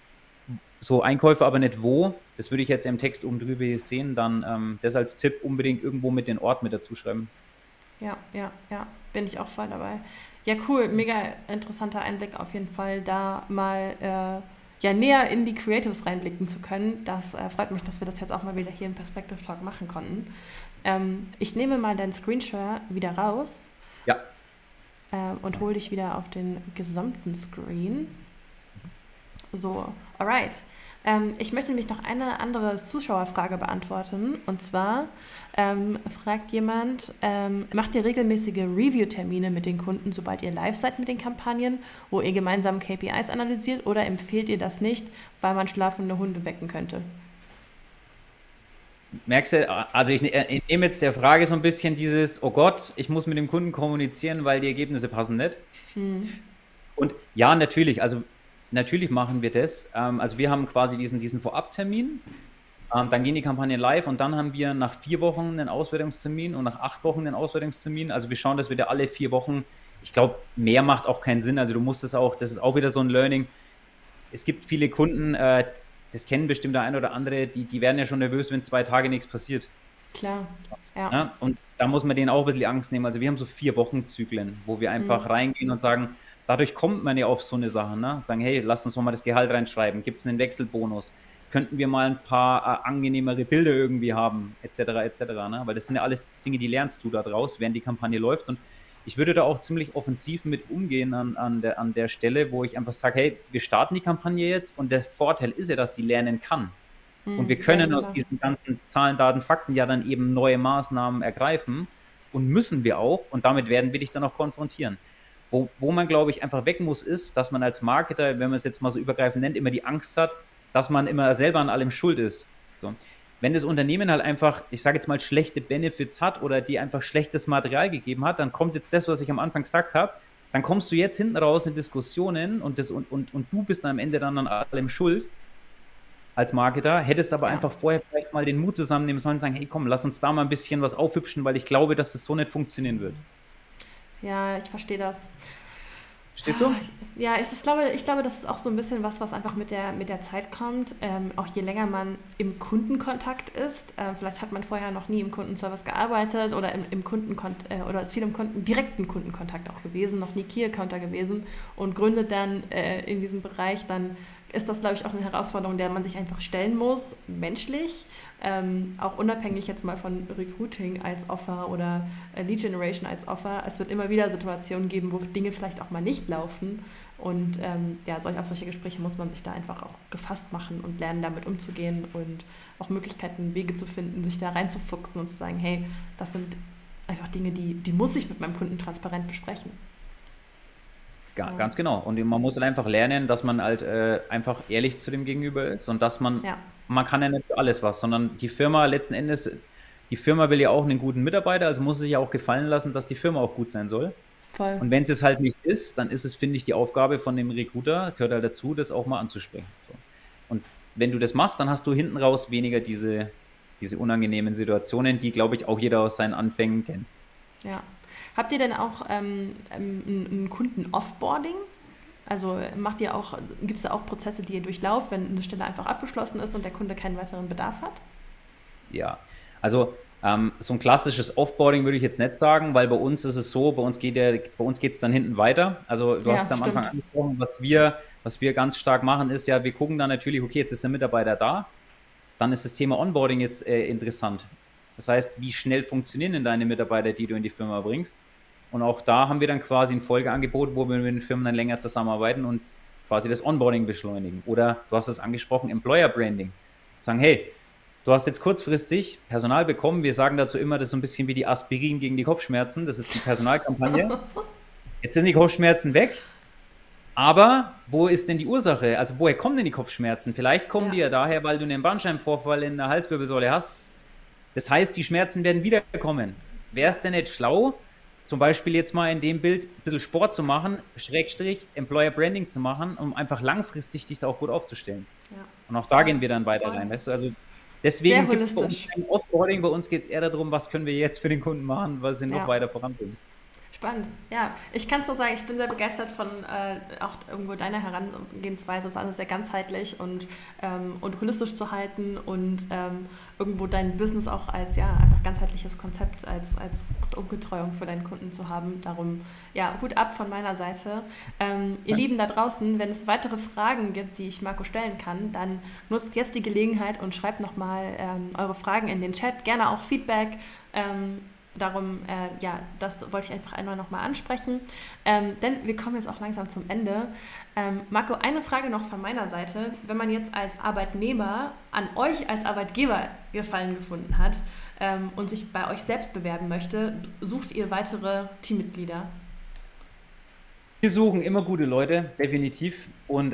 S2: so Einkäufe, aber nicht wo, das würde ich jetzt im Text oben drüber hier sehen, dann das als Tipp unbedingt irgendwo mit den Ort mit dazu schreiben.
S1: Ja, bin ich auch voll dabei. Ja, cool, mega interessanter Einblick auf jeden Fall, da mal näher in die Creatives reinblicken zu können. Das freut mich, dass wir das jetzt auch mal wieder hier im Perspective Talk machen konnten. Ich nehme mal deinen Screenshare wieder raus.
S2: Ja.
S1: Und hole dich wieder auf den gesamten Screen. So, alright. Ich möchte nämlich noch eine andere Zuschauerfrage beantworten. Und zwar fragt jemand, macht ihr regelmäßige Review-Termine mit den Kunden, sobald ihr live seid mit den Kampagnen, wo ihr gemeinsam KPIs analysiert, oder empfehlt ihr das nicht, weil man schlafende Hunde wecken könnte?
S2: Merkst du, also ich nehme jetzt der Frage so ein bisschen dieses, oh Gott, ich muss mit dem Kunden kommunizieren, weil die Ergebnisse passen nicht. Und ja, natürlich, also natürlich machen wir das. Also wir haben quasi diesen Vorabtermin, dann gehen die Kampagnen live, und dann haben wir nach 4 Wochen einen Auswertungstermin und nach 8 Wochen einen Auswertungstermin. Also wir schauen, dass wir da alle 4 Wochen, ich glaube, mehr macht auch keinen Sinn. Also du musst das ist auch wieder so ein Learning. Es gibt viele Kunden, das kennen bestimmt der ein oder andere, die werden ja schon nervös, wenn 2 Tage nichts passiert.
S1: Klar, ja.
S2: Und da muss man denen auch ein bisschen Angst nehmen. Also wir haben so 4-Wochen-Zyklen, wo wir einfach reingehen und sagen, dadurch kommt man ja auf so eine Sache, ne? Sagen, hey, lass uns mal das Gehalt reinschreiben, gibt es einen Wechselbonus, könnten wir mal ein paar angenehmere Bilder irgendwie haben, etc., ne? Weil das sind ja alles Dinge, die lernst du da draus, während die Kampagne läuft, und ich würde da auch ziemlich offensiv mit umgehen an der Stelle, wo ich einfach sage, hey, wir starten die Kampagne jetzt, und der Vorteil ist ja, dass die lernen kann. Und wir können aus diesen ganzen Zahlen, Daten, Fakten ja dann eben neue Maßnahmen ergreifen, und müssen wir auch, und damit werden wir dich dann auch konfrontieren. Wo man, glaube ich, einfach weg muss, ist, dass man als Marketer, wenn man es jetzt mal so übergreifend nennt, immer die Angst hat, dass man immer selber an allem schuld ist. So. Wenn das Unternehmen halt einfach, ich sage jetzt mal, schlechte Benefits hat oder die einfach schlechtes Material gegeben hat, dann kommt jetzt das, was ich am Anfang gesagt habe, dann kommst du jetzt hinten raus in Diskussionen und du bist dann am Ende dann an allem schuld als Marketer, hättest aber einfach vorher vielleicht mal den Mut zusammennehmen sollen und sagen, hey komm, lass uns da mal ein bisschen was aufhübschen, weil ich glaube, dass das so nicht funktionieren wird.
S1: Ja, ich verstehe das.
S2: Verstehst du?
S1: Ja, ich glaube, das ist auch so ein bisschen was einfach mit der Zeit kommt. Auch je länger man im Kundenkontakt ist, vielleicht hat man vorher noch nie im Kundenservice gearbeitet oder oder ist viel im direkten Kundenkontakt auch gewesen, noch nie Key-Accounter gewesen und gründet dann in diesem Bereich, dann ist das, glaube ich, auch eine Herausforderung, der man sich einfach stellen muss, menschlich, auch unabhängig jetzt mal von Recruiting als Offer oder Lead Generation als Offer. Es wird immer wieder Situationen geben, wo Dinge vielleicht auch mal nicht laufen und auf solche Gespräche muss man sich da einfach auch gefasst machen und lernen, damit umzugehen und auch Möglichkeiten, Wege zu finden, sich da reinzufuchsen und zu sagen, hey, das sind einfach Dinge, die muss ich mit meinem Kunden transparent besprechen.
S2: Ganz genau. Und man muss halt einfach lernen, dass man halt einfach ehrlich zu dem Gegenüber ist und dass man kann ja nicht für alles was, sondern die Firma letzten Endes, die Firma will ja auch einen guten Mitarbeiter, also muss es sich ja auch gefallen lassen, dass die Firma auch gut sein soll.
S1: Voll.
S2: Und wenn es halt nicht ist, dann ist es, finde ich, die Aufgabe von dem Recruiter, gehört halt dazu, das auch mal anzusprechen. So. Und wenn du das machst, dann hast du hinten raus weniger diese unangenehmen Situationen, die, glaube ich, auch jeder aus seinen Anfängen kennt.
S1: Ja. Habt ihr denn auch ein Kunden-Offboarding? Also gibt es da auch Prozesse, die ihr durchlauft, wenn eine Stelle einfach abgeschlossen ist und der Kunde keinen weiteren Bedarf hat?
S2: Ja, also so ein klassisches Offboarding würde ich jetzt nicht sagen, weil bei uns ist es so, bei uns geht es dann hinten weiter. Also du hast es am Anfang angesprochen, was wir ganz stark machen, ist ja, wir gucken dann natürlich, okay, jetzt ist der Mitarbeiter da, dann ist das Thema Onboarding jetzt interessant. Das heißt, wie schnell funktionieren denn deine Mitarbeiter, die du in die Firma bringst? Und auch da haben wir dann quasi ein Folgeangebot, wo wir mit den Firmen dann länger zusammenarbeiten und quasi das Onboarding beschleunigen. Oder du hast es angesprochen, Employer Branding. Sagen, hey, du hast jetzt kurzfristig Personal bekommen. Wir sagen dazu immer, das ist so ein bisschen wie die Aspirin gegen die Kopfschmerzen. Das ist die Personalkampagne. Jetzt sind die Kopfschmerzen weg. Aber wo ist denn die Ursache? Also woher kommen denn die Kopfschmerzen? Vielleicht kommen die ja daher, weil du einen Bandscheibenvorfall in der Halswirbelsäule hast. Das heißt, die Schmerzen werden wiederkommen. Wäre es denn nicht schlau, zum Beispiel jetzt mal in dem Bild ein bisschen Sport zu machen, Schrägstrich Employer Branding zu machen, um einfach langfristig dich da auch gut aufzustellen. Ja. Und auch da gehen wir dann weiter rein, weißt du? Also deswegen gibt es bei uns kein Offboarding, bei uns geht es eher darum, was können wir jetzt für den Kunden machen, was sie noch weiter voranbringen.
S1: Spannend, ja. Ich kann es nur sagen, ich bin sehr begeistert von auch irgendwo deiner Herangehensweise. Es ist alles sehr ganzheitlich und holistisch zu halten und irgendwo dein Business auch als einfach ganzheitliches Konzept, als Umbetreuung für deinen Kunden zu haben. Darum, Hut ab von meiner Seite. Ihr Lieben da draußen, wenn es weitere Fragen gibt, die ich Marco stellen kann, dann nutzt jetzt die Gelegenheit und schreibt nochmal eure Fragen in den Chat. Gerne auch Feedback. Darum, das wollte ich einfach einmal nochmal ansprechen, denn wir kommen jetzt auch langsam zum Ende. Marco, eine Frage noch von meiner Seite. Wenn man jetzt als Arbeitnehmer an euch als Arbeitgeber Gefallen gefunden hat und sich bei euch selbst bewerben möchte, sucht ihr weitere Teammitglieder?
S2: Wir suchen immer gute Leute, definitiv. Und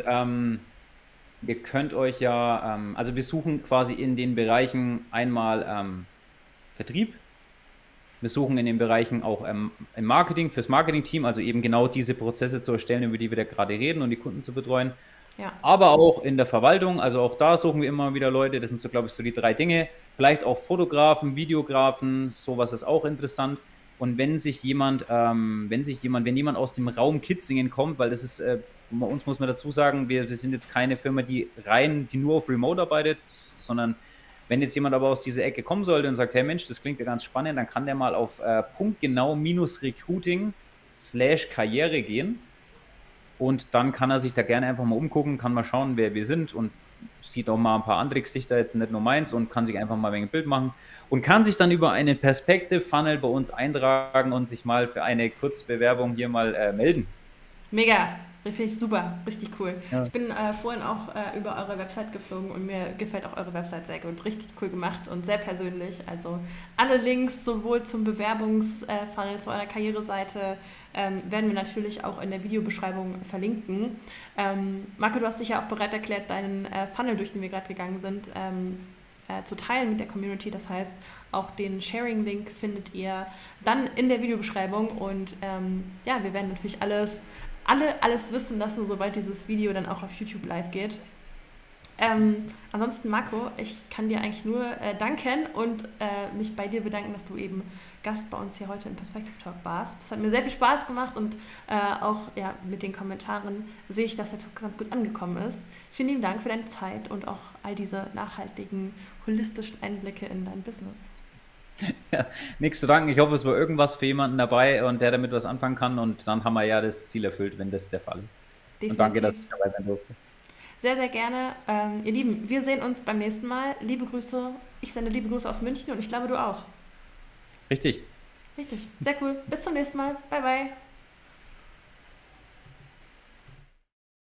S2: ihr könnt euch also wir suchen quasi in den Bereichen einmal Vertrieb. Wir suchen in den Bereichen auch im Marketing, fürs Marketing-Team, also eben genau diese Prozesse zu erstellen, über die wir da gerade reden und die Kunden zu betreuen. Ja. Aber auch in der Verwaltung, also auch da suchen wir immer wieder Leute, das sind so, glaube ich, so die 3 Dinge. Vielleicht auch Fotografen, Videografen, sowas ist auch interessant. Und wenn jemand aus dem Raum Kitzingen kommt, weil das ist, bei uns muss man dazu sagen, wir sind jetzt keine Firma, die nur auf Remote arbeitet, sondern wenn jetzt jemand aber aus dieser Ecke kommen sollte und sagt, hey Mensch, das klingt ja ganz spannend, dann kann der mal auf punktgenau-recruiting/Karriere gehen und dann kann er sich da gerne einfach mal umgucken, kann mal schauen, wer wir sind und sieht auch mal ein paar andere Gesichter, jetzt nicht nur meins und kann sich einfach mal ein Bild machen und kann sich dann über einen Perspective Funnel bei uns eintragen und sich mal für eine Kurzbewerbung hier mal melden.
S1: Mega! Finde ich super, richtig cool.
S2: Ja.
S1: Ich bin vorhin auch über eure Website geflogen und mir gefällt auch eure Website sehr gut. Richtig cool gemacht und sehr persönlich. Also alle Links sowohl zum Bewerbungsfunnel, zu eurer Karriereseite werden wir natürlich auch in der Videobeschreibung verlinken. Marco, du hast dich ja auch bereit erklärt, deinen Funnel, durch den wir gerade gegangen sind, zu teilen mit der Community. Das heißt, auch den Sharing-Link findet ihr dann in der Videobeschreibung. Und ja, wir werden natürlich alles wissen lassen, sobald dieses Video dann auch auf YouTube live geht. Ansonsten, Marco, ich kann dir eigentlich nur danken und mich bei dir bedanken, dass du eben Gast bei uns hier heute im Perspective Talk warst. Das hat mir sehr viel Spaß gemacht und auch ja, mit den Kommentaren sehe ich, dass der Talk ganz gut angekommen ist. Vielen lieben Dank für deine Zeit und auch all diese nachhaltigen, holistischen Einblicke in dein Business.
S2: Ja, nichts zu danken. Ich hoffe, es war irgendwas für jemanden dabei und der damit was anfangen kann. Und dann haben wir ja das Ziel erfüllt, wenn das der Fall ist.
S1: Definitiv.
S2: Und danke, dass ich dabei sein durfte.
S1: Sehr, sehr gerne. Ihr Lieben, wir sehen uns beim nächsten Mal. Liebe Grüße. Ich sende liebe Grüße aus München und ich glaube, du auch.
S2: Richtig.
S1: Richtig. Sehr cool. Bis zum nächsten Mal. Bye, bye.